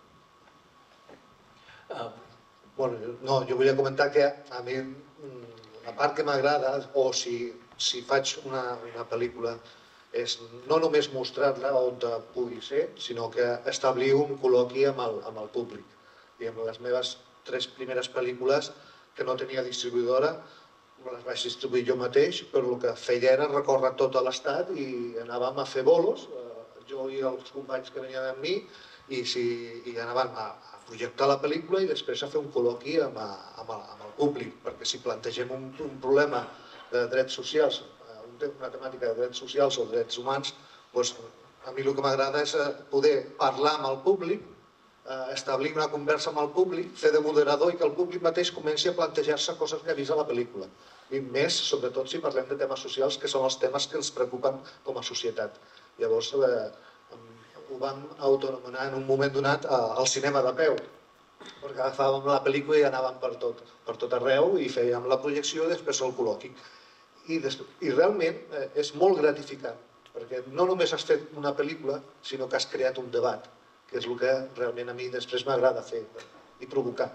No, jo volia comentar que a mi la part que m'agrada, o si faig una pel·lícula, és no només mostrar-la on pugui ser, sinó que establir un col·loqui amb el públic. I amb les meves 3 primeres pel·lícules que no tenia distribuïdora, les vaig distribuir jo mateix, però el que feia era recórrer tot l'estat i anàvem a fer bolos, jo i els companys que venien amb mi, i anàvem a projectar la pel·lícula i després a fer un col·loqui amb el públic, perquè si plantegem un problema de drets socials, una temàtica de drets socials o drets humans, doncs a mi el que m'agrada és poder parlar amb el públic, establir una conversa amb el públic, fer de moderador i que el públic mateix comenci a plantejar-se coses que ha vist a la pel·lícula. I més, sobretot, si parlem de temes socials, que són els temes que ens preocupen com a societat. Llavors, ho vam autoanomenar en un moment donat al cinema de peu, perquè agafàvem la pel·lícula i anàvem per tot arreu i fèiem la projecció i després el col·loqui. I realment és molt gratificant, perquè no només has fet una pel·lícula, sinó que has creat un debat, que és el que realment a mi després m'agrada fer i provocar.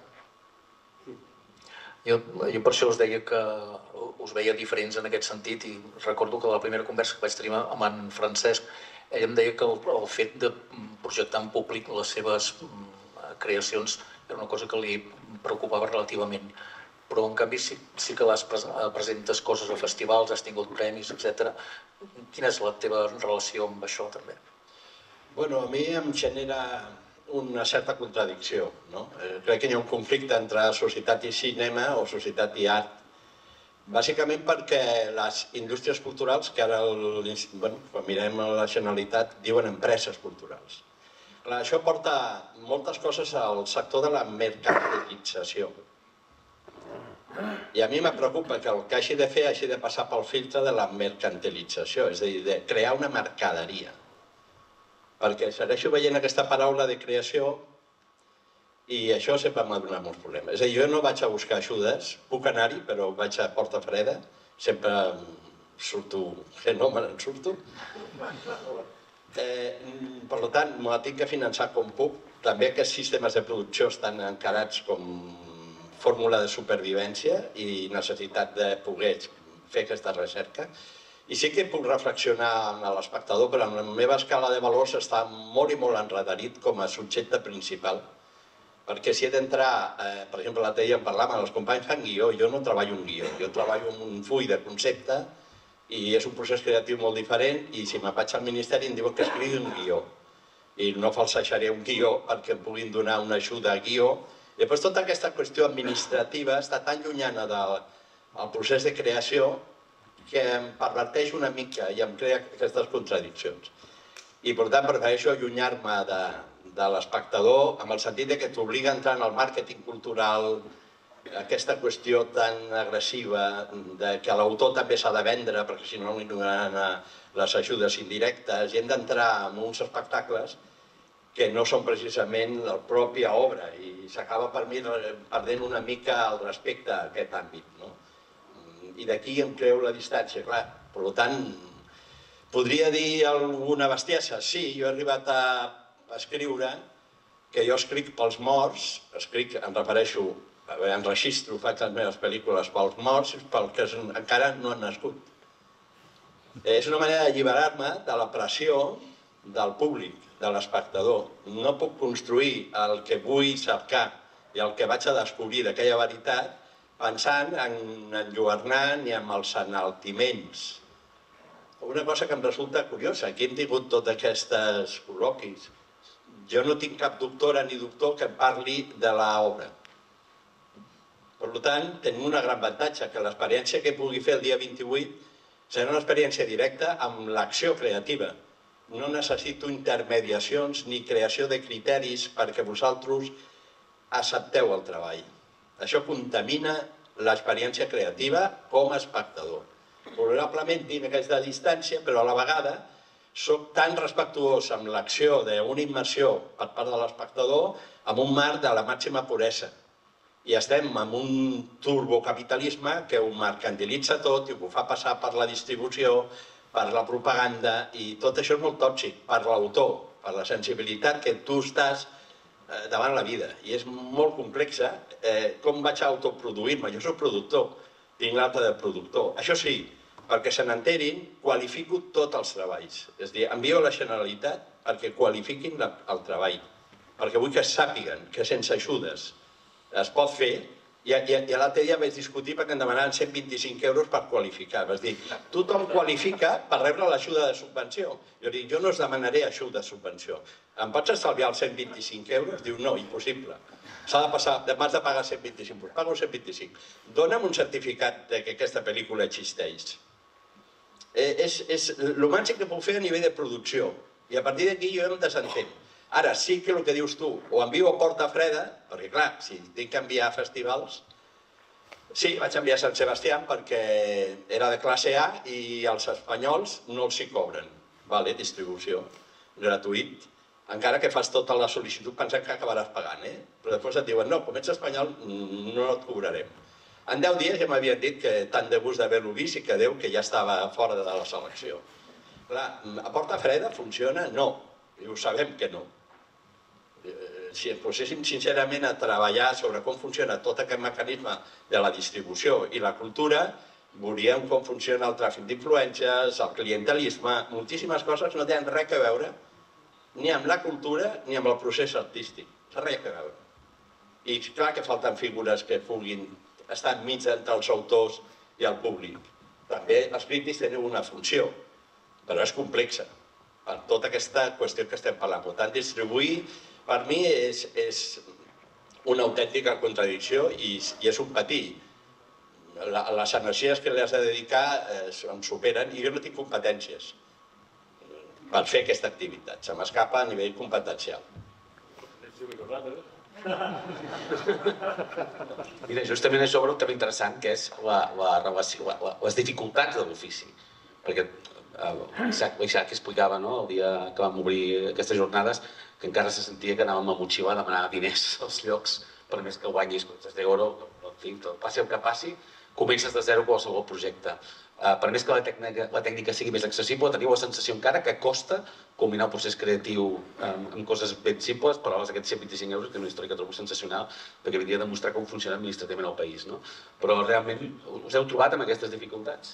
Jo per això us deia que us veia diferents en aquest sentit i recordo que la primera conversa que vaig tenir amb en Francesc, ell em deia que el fet de projectar en públic les seves creacions era una cosa que li preocupava relativament. Però en canvi sí que presentes coses a festivals, has tingut premis, etc. Quina és la teva relació amb això també? Bueno, a mi em genera una certa contradicció, no? Crec que hi ha un conflicte entre societat i cinema o societat i art. Bàsicament perquè les indústries culturals, que ara, quan mirem la Generalitat, diuen empreses culturals. Clar, això porta moltes coses al sector de la mercantilització. I a mi me preocupa que el que hagi de fer hagi de passar pel filtre de la mercantilització, és a dir, de crear una mercaderia. Perquè segueixo veient aquesta paraula de creació i això sempre m'ha donat molts problemes. És a dir, jo no vaig a buscar ajudes, puc anar-hi, però vaig a porta freda, sempre surto, que no me n'en surto. Per tant, m'ho tinc que finançar com puc. També aquests sistemes de producció estan encarats com fórmula de supervivència i necessitat de poder fer aquesta recerca. I sí que puc reflexionar amb l'espectador, però en la meva escala de valors està molt i molt enredarit com a subjecte principal. Perquè si he d'entrar, per exemple, l'altre dia en parlàvem, els companys fan guió, jo no treballo un guió, jo treballo un full de concepte i és un procés creatiu molt diferent i si me'n vaig al Ministeri em diuen que escrigui un guió. I no falsejaré un guió perquè em puguin donar una ajuda a guió. Després tota aquesta qüestió administrativa està tan llunyana del procés de creació que em perverteix una mica i em crea aquestes contradiccions. I per tant prefereixo allunyar-me de l'espectador en el sentit que t'obliga a entrar en el màrqueting cultural, aquesta qüestió tan agressiva que l'autor també s'ha de vendre perquè si no li donaran les ajudes indirectes i hem d'entrar en uns espectacles que no són precisament la pròpia obra i s'acaba per mi perdent una mica el respecte a aquest àmbit. I d'aquí em creu la distància, clar. Per tant, podria dir alguna bestiesa? Sí, jo he arribat a escriure que jo escric pels morts, em refereixo, enregistro, faig les meves pel·lícules pels morts, pels que encara no han nascut. És una manera d'alliberar-me de la pressió del públic, de l'espectador. No puc construir el que vull cercar i el que vaig a descobrir d'aquella veritat pensant en enlluernar ni en els enaltiments. Una cosa que em resulta curiosa, aquí hem tingut tots aquests col·loquis. Jo no tinc cap doctora ni doctor que em parli de l'obra. Per tant, tenim un gran avantatge, que l'experiència que pugui fer el dia 28 serà una experiència directa amb l'acció creativa. No necessito intermediacions ni creació de criteris perquè vosaltres accepteu el treball. Això contamina l'experiència creativa com a espectador. Probablement tinc aquesta distància, però a la vegada soc tan respectuós amb l'acció d'una immersió per part de l'espectador amb un marc de la màxima puresa. I estem en un turbocapitalisme que ho mercantilitza tot i ho fa passar per la distribució, per la propaganda, i tot això és molt tòxic per l'autor, per la sensibilitat que tu estàs davant la vida. I és molt complexa com vaig a autoproduir-me. Jo soc productor, tinc l'alta de productor. Això sí, perquè se n'enterin, qualifico tots els treballs. És a dir, envio a la Generalitat perquè qualifiquin el treball. Perquè vull que sàpiguen que sense ajudes es pot fer, i l'altre dia vaig discutir perquè em demanaven 125 euros per qualificar. Vas dir, tothom qualifica per rebre l'ajuda de subvenció. Jo dic, jo no us demanaré ajuda de subvenció. Em pots estalviar els 125 euros? Diu, no, impossible. S'ha de passar, m'has de pagar 125, pago 125. Dóna'm un certificat que aquesta pel·lícula existeix. És el màxim que puc fer a nivell de producció. I a partir d'aquí jo em desentenc. Ara sí que el que dius tu, ho envio a Porta Freda, perquè clar, si tinc que enviar a festivals, sí, vaig enviar a Sant Sebastià perquè era de classe A i els espanyols no els hi cobren. Vale, distribució, gratuït. Encara que fas tota la sol·licitud pensant que acabaràs pagant, però després et diuen, no, com ets espanyol no et cobrarem. En 10 dies ja m'havien dit que tant de gust d'haver-lo vist i que Déu que ja estava fora de la selecció. Clar, a Porta Freda funciona? No, i ho sabem que no. Si ens poséssim sincerament a treballar sobre com funciona tot aquest mecanisme de la distribució i la cultura, veuríem com funciona el tràfic d'influències, el clientelisme, moltíssimes coses no tenen res a veure ni amb la cultura ni amb el procés artístic. No res a veure. I clar que falten figures que puguin estar enmig entre els autors i el públic. També els crítics tenen una funció, però és complexa per tota aquesta qüestió que estem parlant. Per tant, distribuir per mi és una autèntica contradicció i és un patir. Les energies que li has de dedicar em superen i jo no tinc competències per fer aquesta activitat. Se m'escapa a nivell competencial. Mira, justament això obre un tema interessant, que és les dificultats de l'ofici. Perquè Isaac explicava el dia que vam obrir aquestes jornades que encara se sentia que anàvem a motxilla a demanar diners als llocs, per més que guanyis coses d'euro, en fi, passi el que passi, comences de zero qualsevol projecte. Per més que la tècnica sigui més accessible, teniu la sensació encara que costa combinar el procés creatiu amb coses ben simples, però aquests 125 euros, que és una història que trobo sensacional, perquè vindria a demostrar com funciona administrativament el país. Però realment us heu trobat amb aquestes dificultats?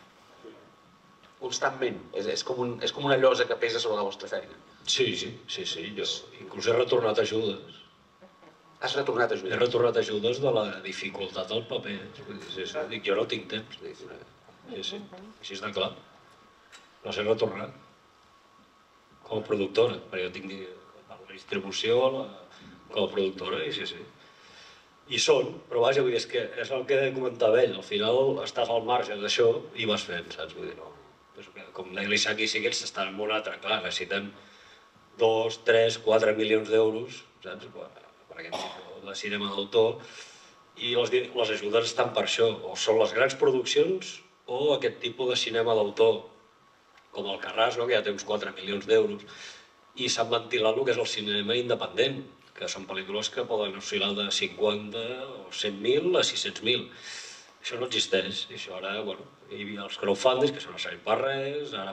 Constantment. És com una llosa que pesa sobre la vostra feina. Sí. Jo inclús he retornat ajudes. Has retornat ajudes? He retornat ajudes de la dificultat del paper. Dic, jo no tinc temps. Sí. Així és de clar. Les he retornat. Com a productora, perquè jo tinc la distribució com a productora, i sí. I són, però vaja, vull dir, és el que comentava ell. Al final estàs al marge d'això i vas fent, saps? Vull dir, no. Com deia l'Isaac i Siguels, estan en un altre, clar, necessiten 2, 3, 4 milions d'euros, saps? Per aquest tipus de cinema d'autor, i les ajudes estan per això, o són les grans produccions o aquest tipus de cinema d'autor, com el Carràs, que ja té uns 4 milions d'euros, i s'han ventilat el que és el cinema independent, que són pel·lícules que poden oscil·lar de 50 o 100.000 a 600.000. Això no existeix, i això ara, hi havia els crowdfundings, que això no serveix per res, ara,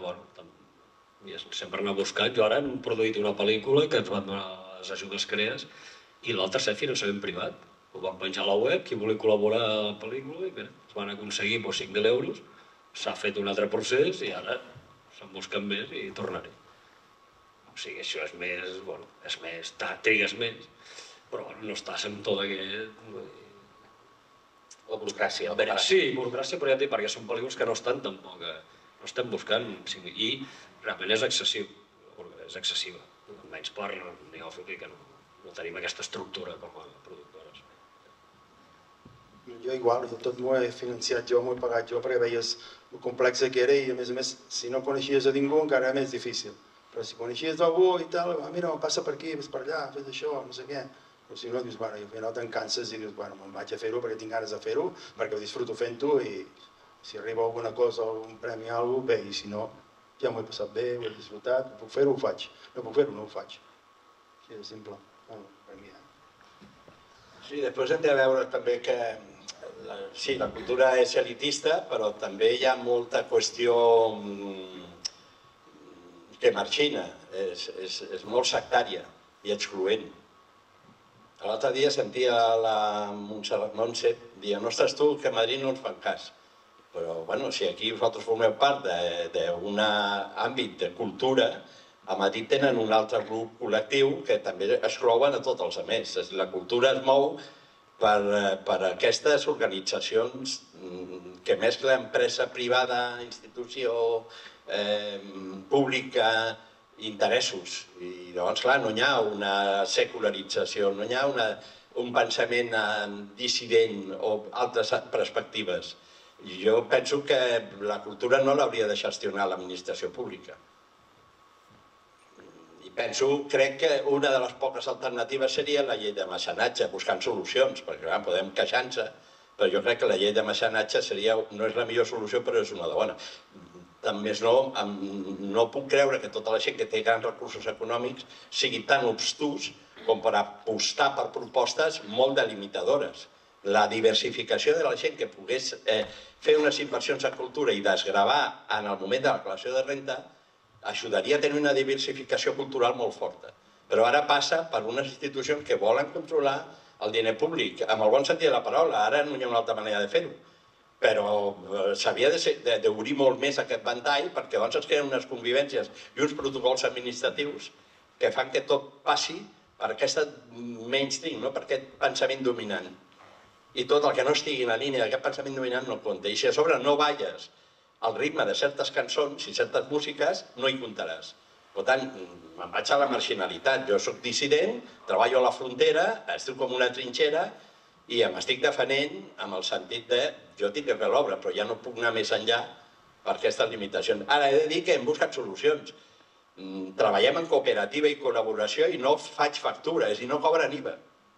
sempre anar buscant. Jo ara hem produït una pel·lícula que ens van donar les ajudes crees, i l'altre és finançament privat. Ho vam penjar a la web, qui volia col·laborar a la pel·lícula, i bé, es van aconseguir 5.000 euros, s'ha fet un altre procés, i ara se'n busquen més i tornaré. O sigui, això és més, trigues més, però no estàs amb tot aquest... La burocràcia. Sí, burocràcia, però ja t'he dit, perquè són pel·lícules que no estan tampoc, no estem buscant, i realment és excessiva, almenys per neòfit, que no tenim aquesta estructura com a productores. Jo igual, tot m'ho he financiat jo, m'ho he pagat jo, perquè veies el complex que era i a més, si no coneixies a ningú encara era més difícil. Però si coneixies algú i tal, mira, passa per aquí, ves per allà, fes això, no sé què. Però si no, dius, i al final te'n canses i dius, me'n vaig a fer-ho perquè tinc ganes de fer-ho, perquè ho disfruto fent-ho i si arriba alguna cosa, algun premi o alguna cosa, bé, i si no, ja m'ho he passat bé, ho he disfrutat, puc fer-ho, ho faig. No puc fer-ho, no ho faig. Així de simple. Per mi, Sí, després hem de veure també que sí, la cultura és elitista, però també hi ha molta qüestió que marxina, és molt sectària i excloent. L'altre dia sentia la Montserrat Montse dir, ostres tu, que a Madrid no ens fan cas. Però, si aquí vosaltres formeu part d'un àmbit de cultura, a Madrid tenen un altre grup col·lectiu que també exclouen a tots els altres. La cultura es mou per aquestes organitzacions que mesclen empresa privada, institució pública, interessos. I llavors, clar, no hi ha una secularització, no hi ha un pensament dissident o altres perspectives. Jo penso que la cultura no l'hauria de gestionar l'administració pública. I crec que una de les poques alternatives seria la llei de mecenatge, buscant solucions, perquè clar, podem queixar-nos, però jo crec que la llei de mecenatge no és la millor solució, però és una de bona. També no puc creure que tota la gent que té grans recursos econòmics sigui tan obstús com per apostar per propostes molt delimitadores. La diversificació de la gent que pogués fer unes inversions en cultura i desgravar en el moment de la declaració de renda ajudaria a tenir una diversificació cultural molt forta. Però ara passa per unes institucions que volen controlar el diner públic, amb el bon sentit de la paraula. Ara no hi ha una altra manera de fer-ho. Però s'havia d'obrir molt més aquest ventall perquè llavors es creen unes convivències i uns protocols administratius que fan que tot passi per aquest mainstream, per aquest pensament dominant. I tot el que no estigui en la línia d'aquest pensament dominant no compta. I si a sobre no balles al ritme de certes cançons i certes músiques, no hi comptaràs. Per tant, me'n vaig a la marginalitat. Jo soc dissident, treballo a la frontera, estic com una trinxera i m'estic defenent amb el sentit de jo tinc que fer l'obra, però ja no puc anar més enllà per aquestes limitacions. Ara he de dir que hem buscat solucions. Treballem en cooperativa i col·laboració i no faig factures i no cobren IVA.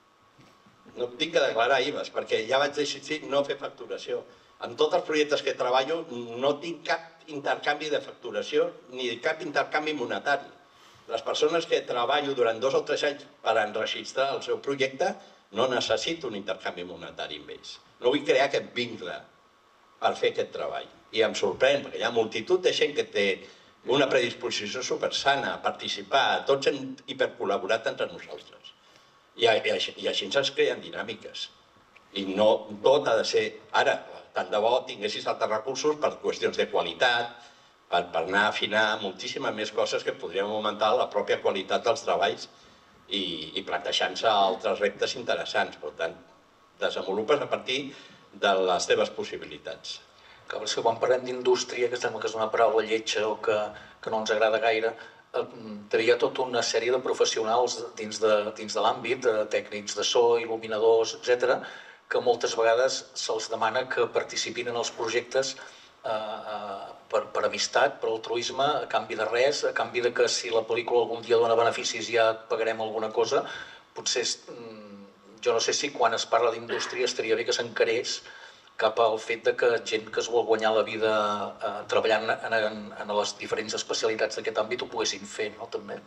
No tinc que declarar IVAs perquè ja vaig decidir no fer facturació. En tots els projectes que treballo no tinc cap intercanvi de facturació ni cap intercanvi monetari. Les persones que treballo durant 2 o 3 anys per enregistrar el seu projecte no necessito un intercanvi monetari amb ells. No vull crear aquest vincle per fer aquest treball. I em sorprèn, perquè hi ha multitud de gent que té una predisposició supersana a participar, tots hem hipercol·laborat entre nosaltres. I així ens creen dinàmiques. I no tot ha de ser... Ara, tant de bo tinguessis altres recursos per qüestions de qualitat, per anar a afinar moltíssimes més coses que podríem augmentar la pròpia qualitat dels treballs i plantejant-se altres reptes interessants. Per tant, desenvolupes a partir de les teves possibilitats. Que quan parlem d'indústria, que sembla que és una paraula lletja o que no ens agrada gaire, hi ha tota una sèrie de professionals dins de l'àmbit, tècnics de so, il·luminadors, etc., que moltes vegades se'ls demana que participin en els projectes per amistat, per altruisme, a canvi de res, a canvi de que si la pel·lícula algun dia dona beneficis ja et pagarem alguna cosa. Potser, jo no sé si quan es parla d'indústria estaria bé que s'encarés cap al fet que gent que es vol guanyar la vida treballant en les diferents especialitats d'aquest àmbit ho poguessin fer, no? També.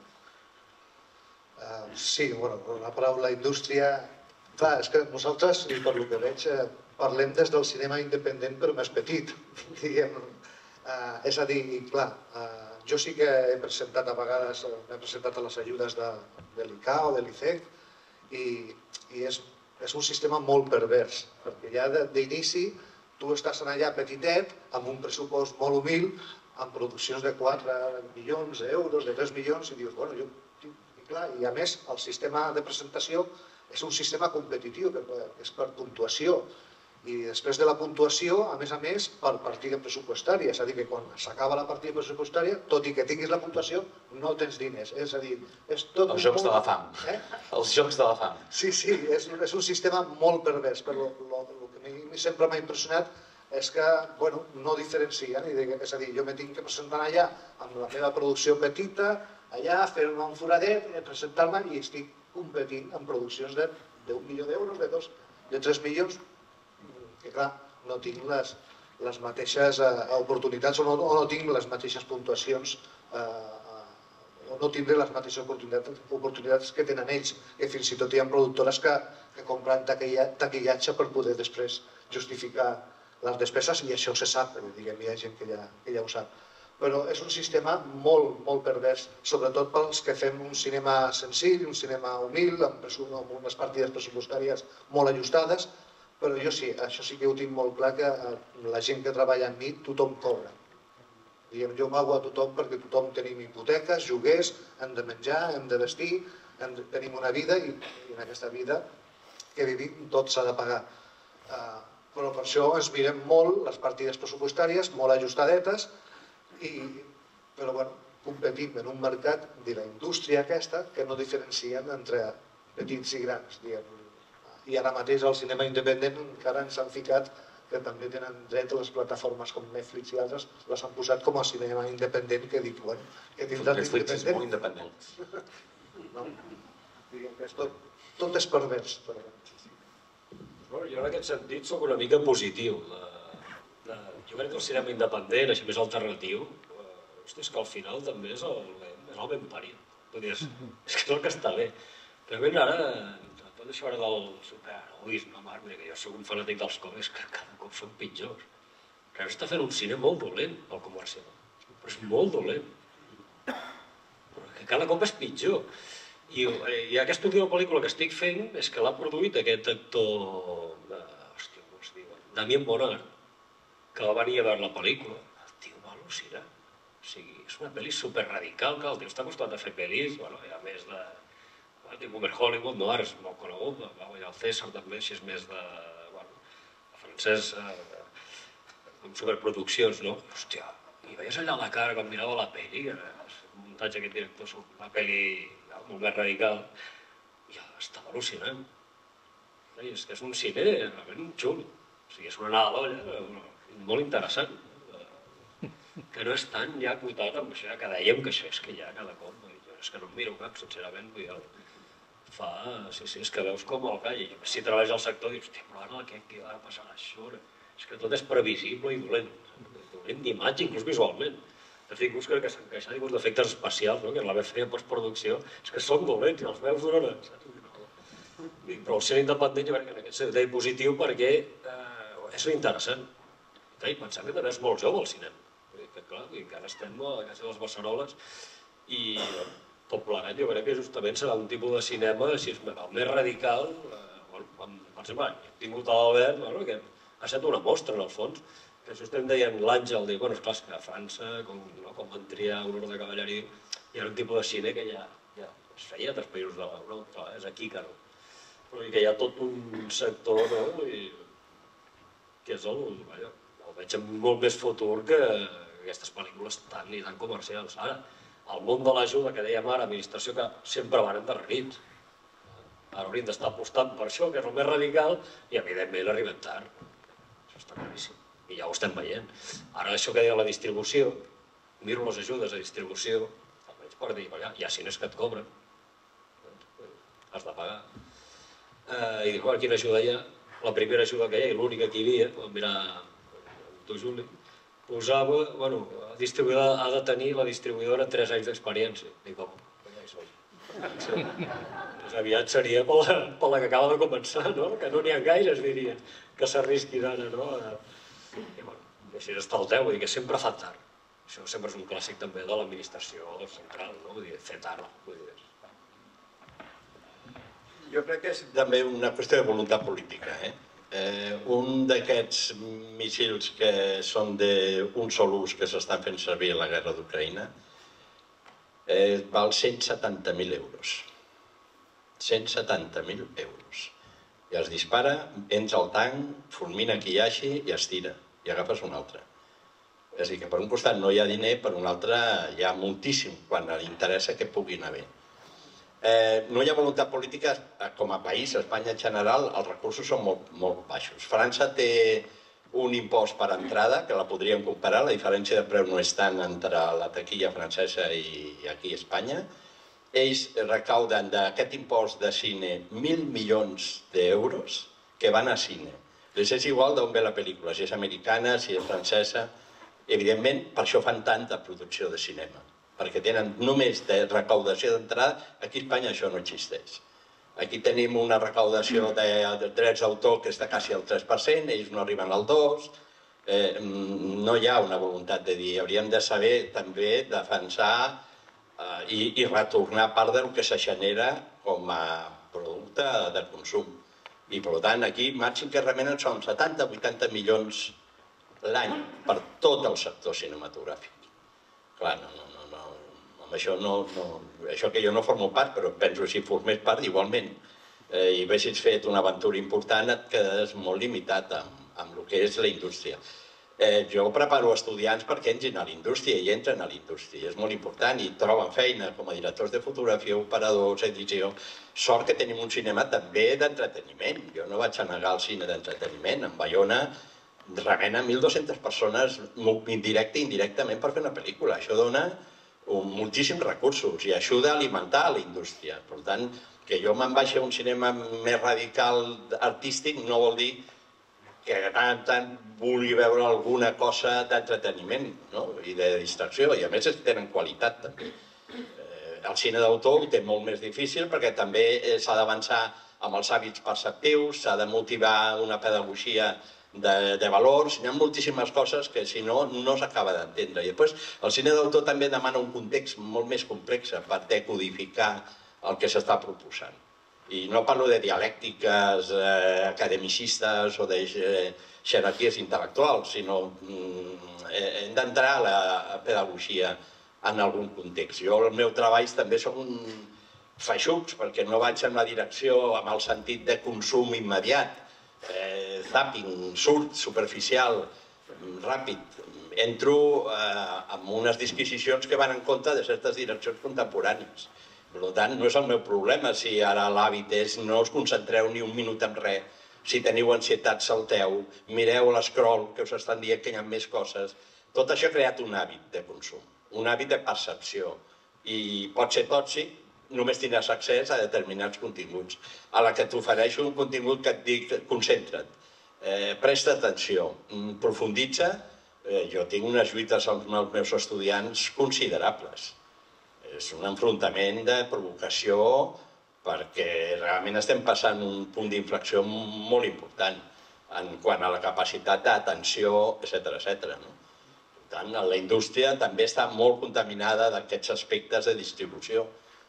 Sí, la paraula indústria... Clar, és que nosaltres, i per lo que veig, parlem des del cinema independent però més petit, diguem. És a dir, clar, jo sí que he presentat a vegades, m'he presentat a les ajudes de l'ICA o de l'ICEC i és un sistema molt pervers, perquè ja d'inici tu estàs allà petitet, amb un pressupost molt humil, amb produccions de 4 milions d'euros, de 3 milions, i dius, bueno, i a més el sistema de presentació és un sistema competitiu, que és per puntuació. I després de la puntuació, a més, per partida pressupostària. És a dir, que quan s'acaba la partida pressupostària, tot i que tinguis la puntuació, no tens diners. És a dir, és tot... Els jocs de la fam. Els jocs de la fam. Sí, és un sistema molt pervers, però el que sempre m'ha impressionat és que no diferencien. És a dir, jo me tinc que presentar allà amb la meva producció petita, allà, fer-me un foradet, presentar-me i estic competint en produccions d'1 milió d'euros, de 3 milions, que clar, no tinc les mateixes oportunitats o no tinc les mateixes puntuacions o no tindré les mateixes oportunitats que tenen ells, que fins i tot hi ha productores que compren taquillatge per poder després justificar les despeses i això se sap, diguem, hi ha gent que ja ho sap. Però és un sistema molt pervers, sobretot pels que fem un cinema senzill, un cinema humil, amb unes partides pressupostàries molt ajustades, però jo sí, això sí que ho tinc molt clar, que la gent que treballa amb mi, tothom cobra. Jo pago a tothom perquè tothom tenim hipoteques, lloguers, hem de menjar, hem de vestir, tenim una vida i en aquesta vida que vivim tot s'ha de pagar. Però per això ens mirem molt les partides pressupostàries, molt ajustadetes, però bueno, competim en un mercat de la indústria aquesta que no diferencien entre petits i grans. I ara mateix al cinema independent encara ens han ficat que també tenen dret a les plataformes com Netflix i altres, les han posat com a cinema independent, que dic, bueno, que tindran Netflix és molt independent. No, diguem que tot és pervers. Jo en aquest sentit soc una mica positiu. Jo crec que el cinema independent, així més alternatiu, és que al final també és el ben parit. Vull dir, és que és el que està bé. Realment ara, tot això ara del superheroisme, que jo soc un fanàtic dels còmics que cada cop són pitjors. Però està fent un cine molt dolent, el comercial. Però és molt dolent. Perquè cada cop és pitjor. I aquesta última pel·lícula que estic fent és que l'ha produït aquest actor, hòstia, com es diu, Damien Bonard, que va venir a veure la pel·lícula. El tio va al·lucinar. O sigui, és una pel·li superradical, que el tio està acostumat a fer pel·lis, bueno, a més de... Homer Hollywood, no, ara és molt conegut, va guanyar el César també, així és més de... francès, amb superproduccions, no? Hòstia, i veies allà la cara quan mirava la pel·li, el muntatge aquest director, una pel·li molt més radical, i estava al·lucinant. I és que és un cine realment xulo, o sigui, és una anada d'olla molt interessant, que no és tan ja acotat amb això que dèiem que això és que ja cada cop, és que no em miro cap, sincerament, vull dir, sí, és que veus com el call, i si treballes al sector dius, hòstia, però ara què va passar això? És que tot és previsible i dolent d'imatge, inclús visualment. De fet, inclús crec que s'han queixat d'efectes especials, que la feia postproducció, és que són dolents i els veus d'una hora. Però el cine independent jo crec que en aquest sentit és positiu perquè és interessant. I pensem que també és molt jove el cinema. Clar, encara estem a casa de les Beceroles i tot plegat jo crec que justament serà un tipus de cinema així, el més radical. Per exemple, he tingut l'Albert, que ha estat una mostra en el fons, que just em deien l'Àngel, bueno, és clar, que a França, com van triar un ordre de cavalleria, hi ha un tipus de cine que ja es feia a altres països de l'Europa, és aquí que no. Però que hi ha tot un sector, que és el veig amb molt més futur que aquestes pel·lícules tan i tan comercials. Ara, el món de l'ajuda que dèiem ara, administració, que sempre van endarrerits. Ara hauríem d'estar apostant per això, que és el més radical, i evidentment arribem tard. Això està claríssim. I ja ho estem veient. Ara això que deia la distribució, miro les ajudes a distribució, almenys per dir, hi ha cines que et cobren, has de pagar. I dic, quina ajuda hi ha? La primera ajuda que hi ha, i l'única que hi havia, vam mirar amb tu, Juli, posava, el distribuïdor ha de tenir la distribuïdora 3 anys d'experiència. Dic, com? Ja hi som. Aviat seria per la que acaba de començar, que no n'hi ha gaires, dirien, que s'arrisquin ara, I així està el teu, vull dir que sempre fa tard. Això sempre és un clàssic també de l'administració central, vull dir, fer tard. Jo crec que és també una qüestió de voluntat política. Un d'aquests míssils que són d'un sol ús que s'estan fent servir a la guerra d'Ucraïna val 170.000 euros. 170.000 euros. I els dispara, entra al tanc, fulmina qui hi hagi i es tira. I agafes un altre. És a dir, que per un costat no hi ha diner, per un altre hi ha moltíssim quan li interessa que puguin haver. No hi ha voluntat política com a país, a Espanya en general, els recursos són molt baixos. França té un impost per entrada, que la podríem comparar, la diferència de preu no és tant entre la taquilla francesa i aquí a Espanya. Ells recauden d'aquest impost de cine 1.000 milions d'euros que van a cine. Les és igual d'on ve la pel·lícula, si és americana, si és francesa. Evidentment, per això fan tanta producció de cinema, perquè tenen només de recaudació d'entrada. Aquí a Espanya això no existeix. Aquí tenim una recaudació de drets d'autor que està quasi al 3%, ells no arriben al 2%. No hi ha una voluntat de dir, hauríem de saber també defensar i retornar part del que se genera com a producte de consum. I per tant aquí màxim que remenen són 70-80 milions l'any per tot el sector cinematogràfic. Clar, amb això que jo no formo part, però penso que si formés part igualment i haguessis fet una aventura important, et quedes molt limitat amb el que és la indústria. Jo preparo estudiants perquè entrin a la indústria i entren a la indústria, és molt important, i troben feina com a directors de fotografia, operadors, edició. Sort que tenim un cinema també d'entreteniment. Jo no vaig a negar el cine d'entreteniment. En Baiona remena 1.200 persones indirecte i indirectament per fer una pel·lícula. Això dona moltíssims recursos i ajuda a alimentar la indústria. Per tant, que jo me'n vagi a un cinema més radical artístic no vol dir que tant vulgui veure alguna cosa d'entreteniment i de distracció, i a més tenen qualitat també. El cine d'autor ho té molt més difícil perquè també s'ha d'avançar amb els hàbits perceptius, s'ha de motivar una pedagogia de valors, hi ha moltíssimes coses que si no, no s'acaba d'entendre. I després el cine d'autor també demana un context molt més complex per decodificar el que s'està proposant. I no parlo de dialèctiques academicistes o de jerarquies intel·lectuals, sinó hem d'entrar a la pedagogia en algun context. Jo, els meus treballs també són feixucs, perquè no vaig en la direcció amb el sentit de consum immediat, zapping, surt, superficial, ràpid. Entro amb unes disquisicions que van en compte de certes direccions contemporànies. Per tant, no és el meu problema si ara l'hàbit és no us concentreu ni un minut en res, si teniu ansietat salteu, mireu l'escroll que us estan dient que hi ha més coses. Tot això ha creat un hàbit de consum, un hàbit de percepció, i pot ser tòxic, només tindràs accés a determinats continguts. A la que t'ofereixo un contingut que et dic concentra't, presta atenció, profunditza. Jo tinc unes lluites amb els meus estudiants considerables. És un enfrontament de provocació perquè realment estem passant un punt d'inflexió molt important en quant a la capacitat d'atenció, etc. Per tant, la indústria també està molt contaminada d'aquests aspectes de distribució.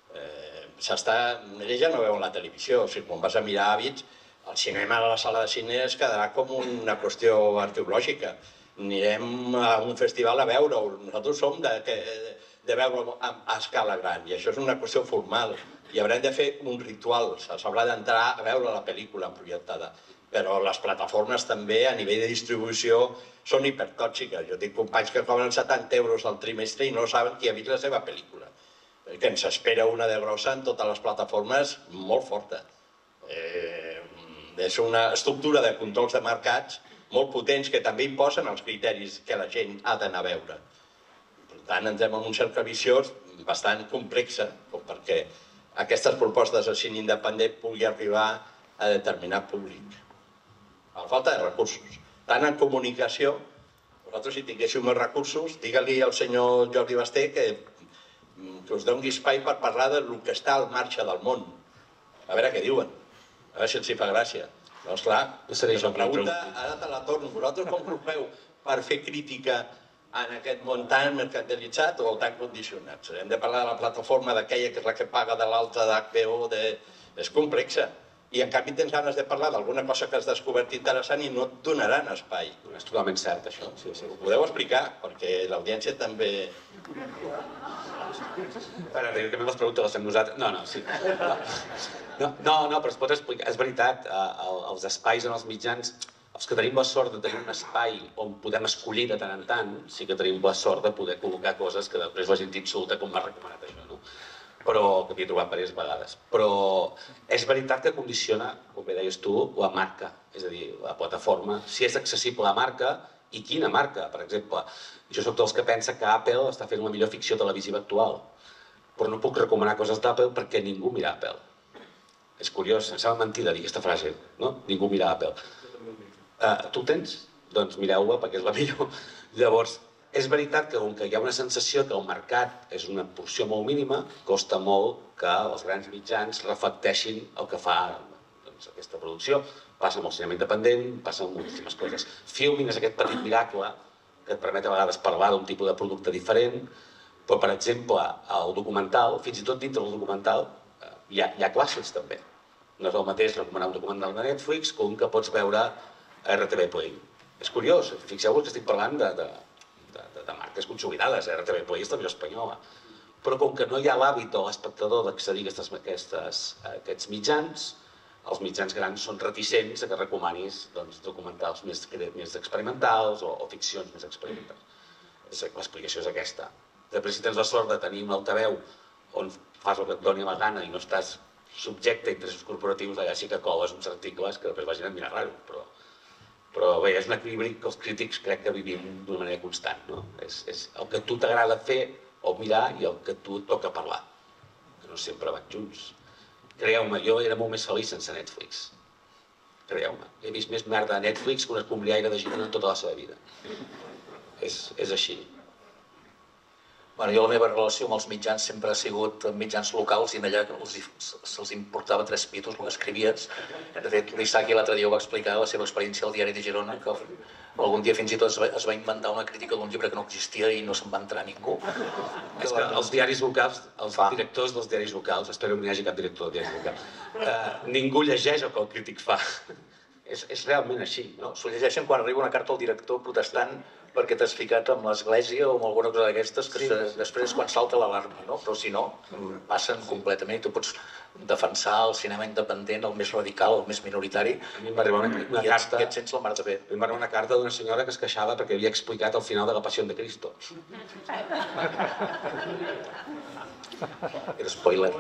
Ells ja no veuen la televisió, o sigui, quan vas a mirar hàbits, el cinema a la sala de cine es quedarà com una qüestió arqueològica. Anirem a un festival a veure-ho, nosaltres som de veure a escala gran, i això és una qüestió formal, i haurem de fer un ritual, s'haurà d'entrar a veure la pel·lícula projectada, però les plataformes també a nivell de distribució són hipertòxiques. Jo tinc companys que cobren 70 euros al trimestre i no saben qui ha vist la seva pel·lícula, que ens espera una de grossa en totes les plataformes molt forta. És una estructura de controls de mercats molt potents que també imposen els criteris que la gent ha d'anar a veure. Per tant, entrem en un cercle viciós bastant complex perquè aquestes propostes de cine independent pugui arribar a determinat públic. A falta de recursos. Tant en comunicació, vosaltres si tinguéssiu més recursos, digue-li al senyor Jordi Basté que us doni espai per parlar del que està al marge del món. A veure què diuen, a veure si els hi fa gràcia. No, esclar, la pregunta ara te la torno. Vosaltres com ho feu per fer crítica en aquest món tan mercantilitzat o tan condicionat? Hem de parlar de la plataforma d'aquella que és la que paga de l'alta d'HBO, és complexa. I en canvi tens ganes de parlar d'alguna cosa que has descobert interessant i no et donaran espai. És totalment cert, això. Ho podeu explicar, perquè l'audiència també... També les preguntes les fem nosaltres. No, sí. No, però es pot explicar. És veritat, els espais en els mitjans, els que tenim la sort de tenir un espai on podem escollir de tant en tant, sí que tenim la sort de poder col·locar coses que després la gent t'insulta com m'ha recomanat això, no? Però que m'hi he trobat diverses vegades. Però és veritat que condiciona, com bé deies tu, la marca, és a dir, la plataforma, si és accessible a la marca i quina marca, per exemple. Jo soc dels que pensa que Apple està fent la millor ficció televisiva actual, però no puc recomanar coses d'Apple perquè ningú mira Apple. És curiós, em sembla mentida dir aquesta frase, no? Ningú mira Apple. Tu tens? Doncs mireu-la perquè és la millor. Llavors, és veritat que com que hi ha una sensació que el mercat és una porció molt mínima, costa molt que els grans mitjans reflecteixin el que fa aquesta producció. Passa amb el cinema independent, passa amb moltíssimes coses. Filming és aquest petit miracle que et permet a vegades parlar d'un tipus de producte diferent, però, per exemple, el documental, fins i tot dintre del documental, hi ha classes també. No és el mateix recomanar un documental de Netflix que un que pots veure a RTV Play. És curiós, fixeu-vos que estic parlant de marques consolidades, RTV Play és la millor espanyola. Però com que no hi ha l'hàbit de l'espectador d'accedir a aquests mitjans, els mitjans grans són reticents a que recomanis documentals més experimentals o ficcions més experimentals. L'explicació és aquesta. Després, si tens la sort de tenir un altaveu on fas el que et doni la gana i no estàs subjecte a interessos corporatius, allà sí que coles uns articles que després la gent et mira raro, però bé, és un equilibri que els crítics crec que vivim d'una manera constant, no? És el que a tu t'agrada fer o mirar i el que a tu et toca parlar, que no sempre van junts. Creieu-me, jo era molt més feliç sense Netflix. Creieu-me, he vist més merda a Netflix que un escombriaire de Girona en tota la seva vida. És així. Bueno, jo la meva relació amb els mitjans sempre ha sigut mitjans locals i allà se'ls importava 3 pitos el que escrivies. De fet, l'Isaki l'altre dia ho va explicar, la seva experiència al diari de Girona, que algun dia fins i tot es va inventar una crítica d'un llibre que no existia i no se'n va entrar ningú. És que els diaris locals, els directors dels diaris locals, espero que no hi hagi cap director de diaris locals, ningú llegeix el que el crític fa. És realment així, no? S'ho llegeixen quan arriba una carta al director protestant perquè t'has ficat amb l'església o amb alguna cosa d'aquestes que després és quan salta l'alarma, no? Però si no, passen completament i tu pots defensar el cinema independent, el més radical, el més minoritari, A mi em va arribar una carta... i et sents la mar de bé. A mi em va arribar una carta d'una senyora que es queixava perquè havia explicat el final de la Passió de Cristo. Era spoiler.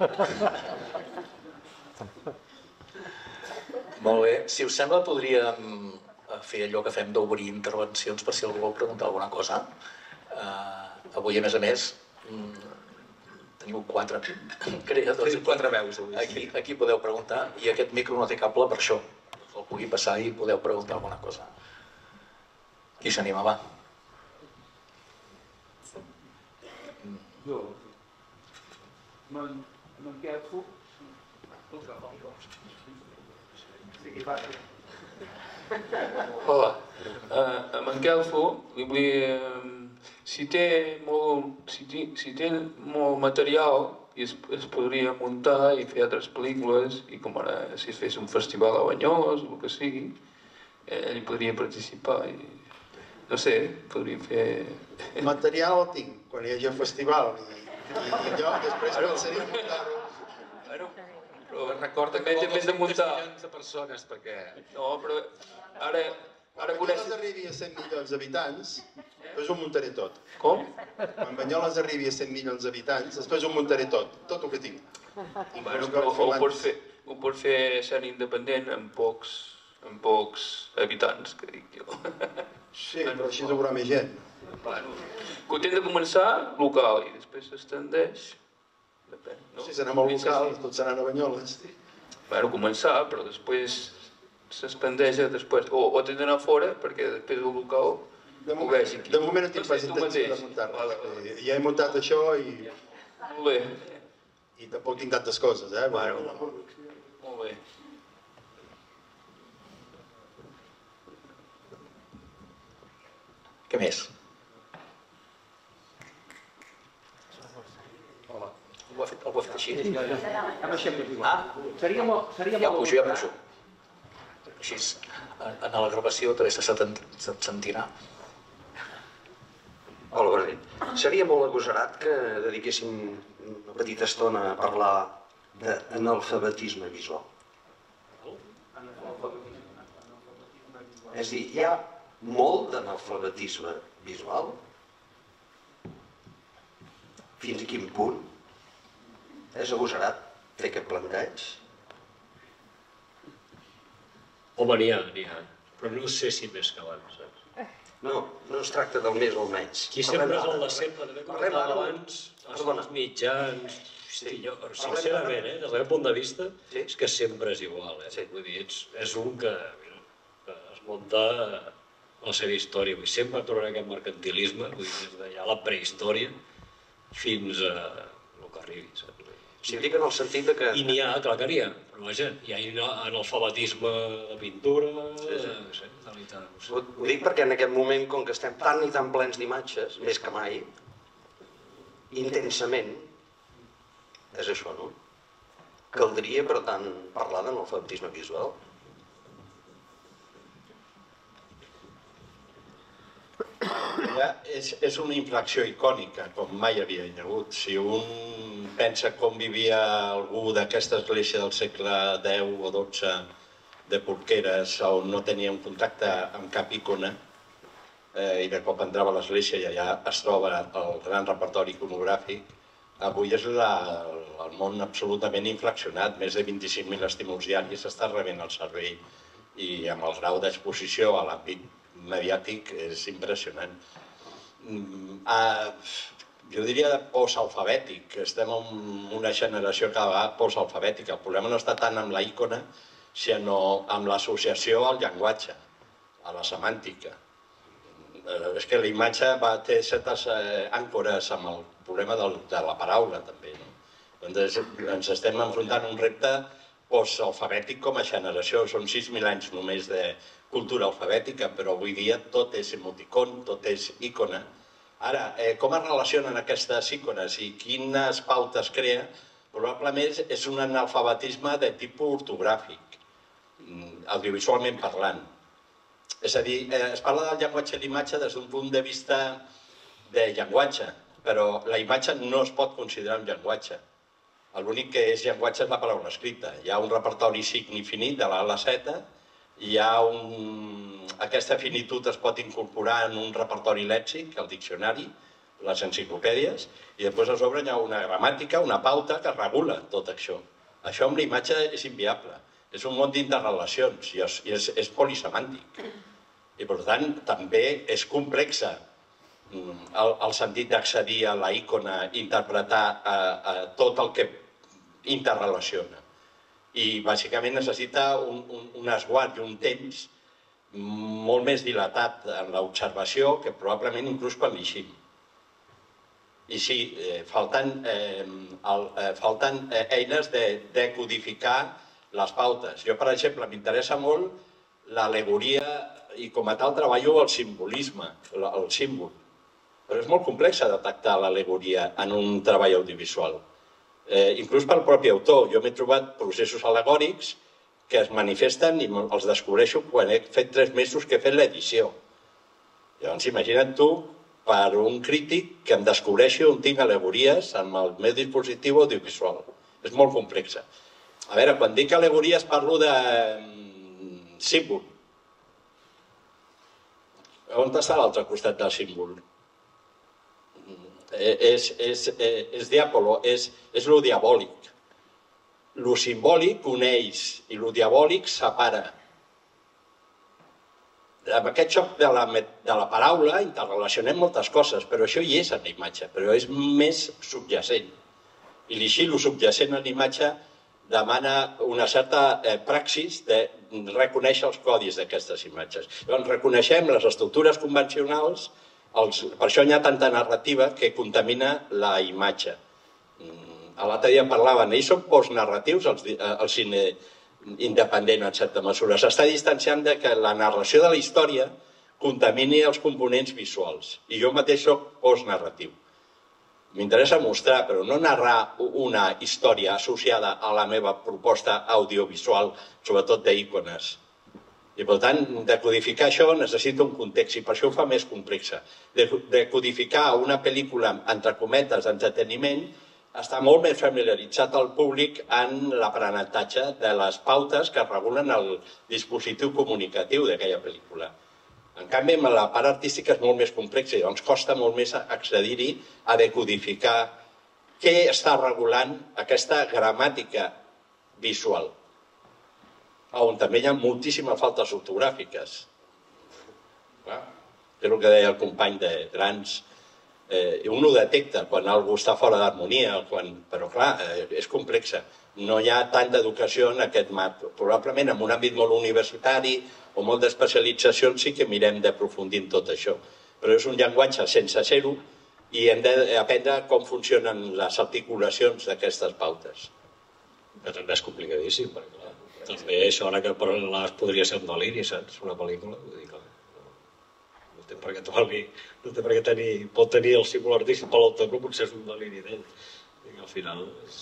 Molt bé. Si us sembla, podríem fer allò que fem d'obrir intervencions per si algú vol preguntar alguna cosa. Avui, a més, teniu 4 creadors. Tenim 4 veus avui. Aquí podeu preguntar i aquest micro no té cable per això. El pugui passar i podeu preguntar alguna cosa. Qui s'anima, va? Jo m'enquefo. Hola, m'enquefo i si té molt material i es podria muntar i fer altres pel·lícules i com ara si es fes un festival a Banyoles o el que sigui, ell podria participar i no sé, podria fer... Material el tinc, quan hi hagi el festival i jo després pensaria muntar-ho. Però recorda que també hem de muntar. milions de persones, perquè... No, però ara Banyoles arribi a 100 milions d'habitants, després ho muntaré tot. Com? Quan Banyoles arribi a 100 milions d'habitants, després ho muntaré tot el que tinc. Bueno, però ho pot fer sent independent amb pocs habitants, que dic jo. Sí, però així hi haurà més gent. Bueno, que ho hem de començar local i després s'estendeix. Depèn, no? Si serà molt local, tots seran a Banyoles. Bueno, començar, però després s'expandeix després. O t'he d'anar fora perquè després el local ho vegi aquí. De moment no tinc pas intenció de muntar-la. Ja he muntat això i... Molt bé. I tampoc tinc tantes coses, eh? Bueno, molt bé. Què més? Algú ha fet així? Ja pujo. Així, en la gravació també se't sentirà. Hola, bona nit. Seria molt agosarat que dediquéssim una petita estona a parlar d'analfabetisme visual. És a dir, hi ha molt d'analfabetisme visual. Fins a quin punt? És agosarat fer aquest planteig? Home, n'hi ha, però no sé si més que abans, saps? No es tracta del més o el menys. Qui sempre és el de sempre, també comentava abans, els mitjans... Hosti, jo, sincerament, des del meu punt de vista, és que sempre és igual, vull dir, és un que es munta la seva història, vull dir, sempre trobarà aquest mercantilisme, vull dir, des d'allà la prehistòria fins a el que arribi, saps? Si dic en el sentit de que... I n'hi ha, clar que n'hi ha, però vaja, hi ha analfabetisme de pintura, no sé, de literatura. Ho dic perquè en aquest moment, com que estem tan i tan plens d'imatges, més que mai, intensament, és això, no? Caldria, per tant, parlar d'analfabetisme visual? Hi És una inflexió icònica, com mai havia hagut. Si un pensa com vivia algú d'aquesta església del segle X o XII de Porqueres, on no tenia un contacte amb cap icona, i de cop entrava a l'església i allà es troba el gran repertori iconogràfic, avui és el món absolutament inflexionat. Més de 25.000 estímuls diaris s'està rebent el cervell i amb el grau d'exposició a l'àmbit mediàtic és impressionant. Jo diria postalfabètic. Estem en una generació cada vegada postalfabètica. El problema no està tant amb la icona, sinó amb l'associació al llenguatge, a la semàntica. És que la imatge té certes àncores amb el problema de la paraula, també. Ens estem enfrontant a un repte postalfabètic com a generació. Són 6.000 anys només de cultura alfabètica, però avui dia tot és emoticon, tot és icona. Ara, com es relacionen aquestes icones i quines pautes crea? Probablement és un analfabetisme de tipus ortogràfic, audiovisualment parlant. És a dir, es parla del llenguatge i l'imatge des d'un punt de vista de llenguatge, però la imatge no es pot considerar un llenguatge. L'únic que és llenguatge és la paraula escrita. Hi ha un repertori infinit de l'A a la Z, aquesta finitud es pot incorporar en un repertori lèxic, el diccionari, les enciclopèdies, i després a sobre hi ha una gramàtica, una pauta que regula tot això. Això amb la imatge és inviable. És un món d'interrelacions i és polisemàntic. I per tant també és complexa el sentit d'accedir a la icona, interpretar tot el que interrelaciona. I bàsicament necessita un esguard i un temps molt més dilatat en l'observació que probablement inclús quan llegim. I sí, falten eines de decodificar les pautes. Jo, per exemple, m'interessa molt l'al·legoria i com a tal treballo el simbolisme, el símbol. Però és molt complex detectar l'al·legoria en un treball audiovisual. Inclús pel propi autor. Jo m'he trobat processos al·legòrics que es manifesten i els descobreixo quan he fet 3 mesos que he fet l'edició. Llavors, imagina't tu, per un crític, que em descobreixi on tinc al·legories amb el meu dispositiu audiovisual. És molt complex. A veure, quan dic al·legories parlo de símbol. On està l'altre costat del símbol? És diàpolo, és lo diabòlic. Lo simbòlic uneix i lo diabòlic separa. Amb aquest xoc de la paraula interrelacionem moltes coses, però això hi és en la imatge, però és més subjacent. I així lo subjacent en la imatge demana una certa praxis de reconèixer els codis d'aquestes imatges. Llavors, reconeixem les estructures convencionals, per això hi ha tanta narrativa que contamina la imatge. L'altre dia parlaven, ells són postnarratius, el cine independent en certa mesura. S'està distanciant de que la narració de la història contamini els components visuals. I jo mateix soc postnarratiu. M'interessa mostrar, però no narrar una història associada a la meva proposta audiovisual, sobretot d'ícones. I per tant, decodificar això necessita un context i per això ho fa més complex. Decodificar una pel·lícula, entre cometes, d'entreteniment, està molt més familiaritzat al públic en l'aprenentatge de les pautes que regulen el dispositiu comunicatiu d'aquella pel·lícula. En canvi, la part artística és molt més complexa i llavors costa molt més accedir-hi a decodificar què està regulant aquesta gramàtica visual, on també hi ha moltíssimes faltes ortogràfiques. És el que deia el company de Grans. Un ho detecta quan algú està fora d'harmonia, però clar, és complexa. No hi ha tanta educació en aquest marc. Probablement en un àmbit molt universitari o molt d'especialitzacions sí que mirem d'aprofundir en tot això. Però és un llenguatge sense ser-ho i hem d'aprendre com funcionen les articulacions d'aquestes pautes. Que també és complicadíssim, perquè clar, també això ara que parles podria ser un deliri, saps? Una pel·lícula, vull dir, clar, no té per què trobar-li, no té per què tenir, pot tenir el símbol artístic, però l'autor no potser és un deliri d'ell. Al final és...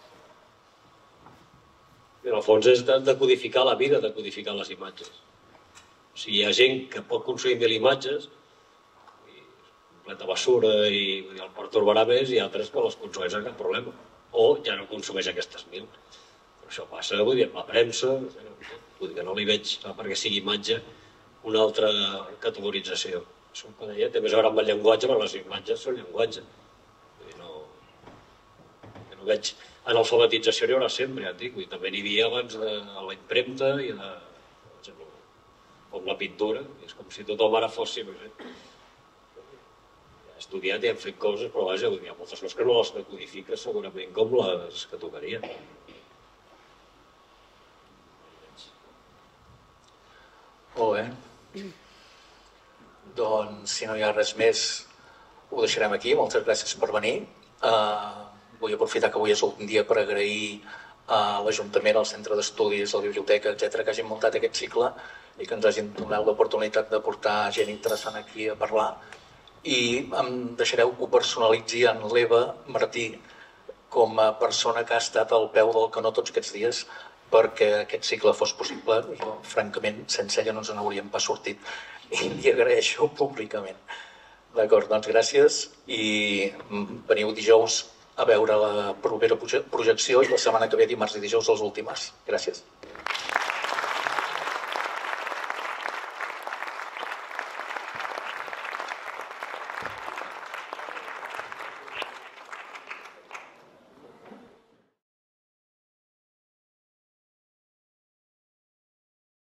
I en el fons és de codificar la vida, de codificar les imatges. O sigui, hi ha gent que pot construir 1000 imatges, completa basura i el pertorbarà més, i altres que les consumeix sense cap problema. O ja no consumeix aquestes 1.000. Però això passa, vull dir, amb la premsa, vull dir que no li veig, perquè sigui imatge, una altra categorització. Això que deia, té més a veure amb el llenguatge, però les imatges són llenguatge. Vull dir, no veig... En alfabetització n'hi haurà sempre, ja et dic, i també n'hi havia abans de la impremta i de... com la pintura, és com si tothom ara fos... He estudiat i hem fet coses, però vaja, hi ha moltes coses que no les decodifiques segurament com les que tocarien. Molt bé. Doncs, si no hi ha res més, ho deixarem aquí. Moltes gràcies per venir. Vull aprofitar que avui és l'últim dia per agrair a l'Ajuntament, al Centre d'Estudis, a la Biblioteca, etc., que hagin muntat aquest cicle i que ens hagin donat l'oportunitat de portar gent interessant aquí a parlar. I em deixareu que ho personalitzi en l'Eva Martí com a persona que ha estat al peu del canó tots aquests dies perquè aquest cicle fos possible. Jo, francament, sense ella no ens n'hauríem pas sortit i li agraeixo públicament. D'acord, doncs gràcies i veniu dijous a veure la propera projecció i la setmana que ve dimarts i dijous les últimes. Gràcies.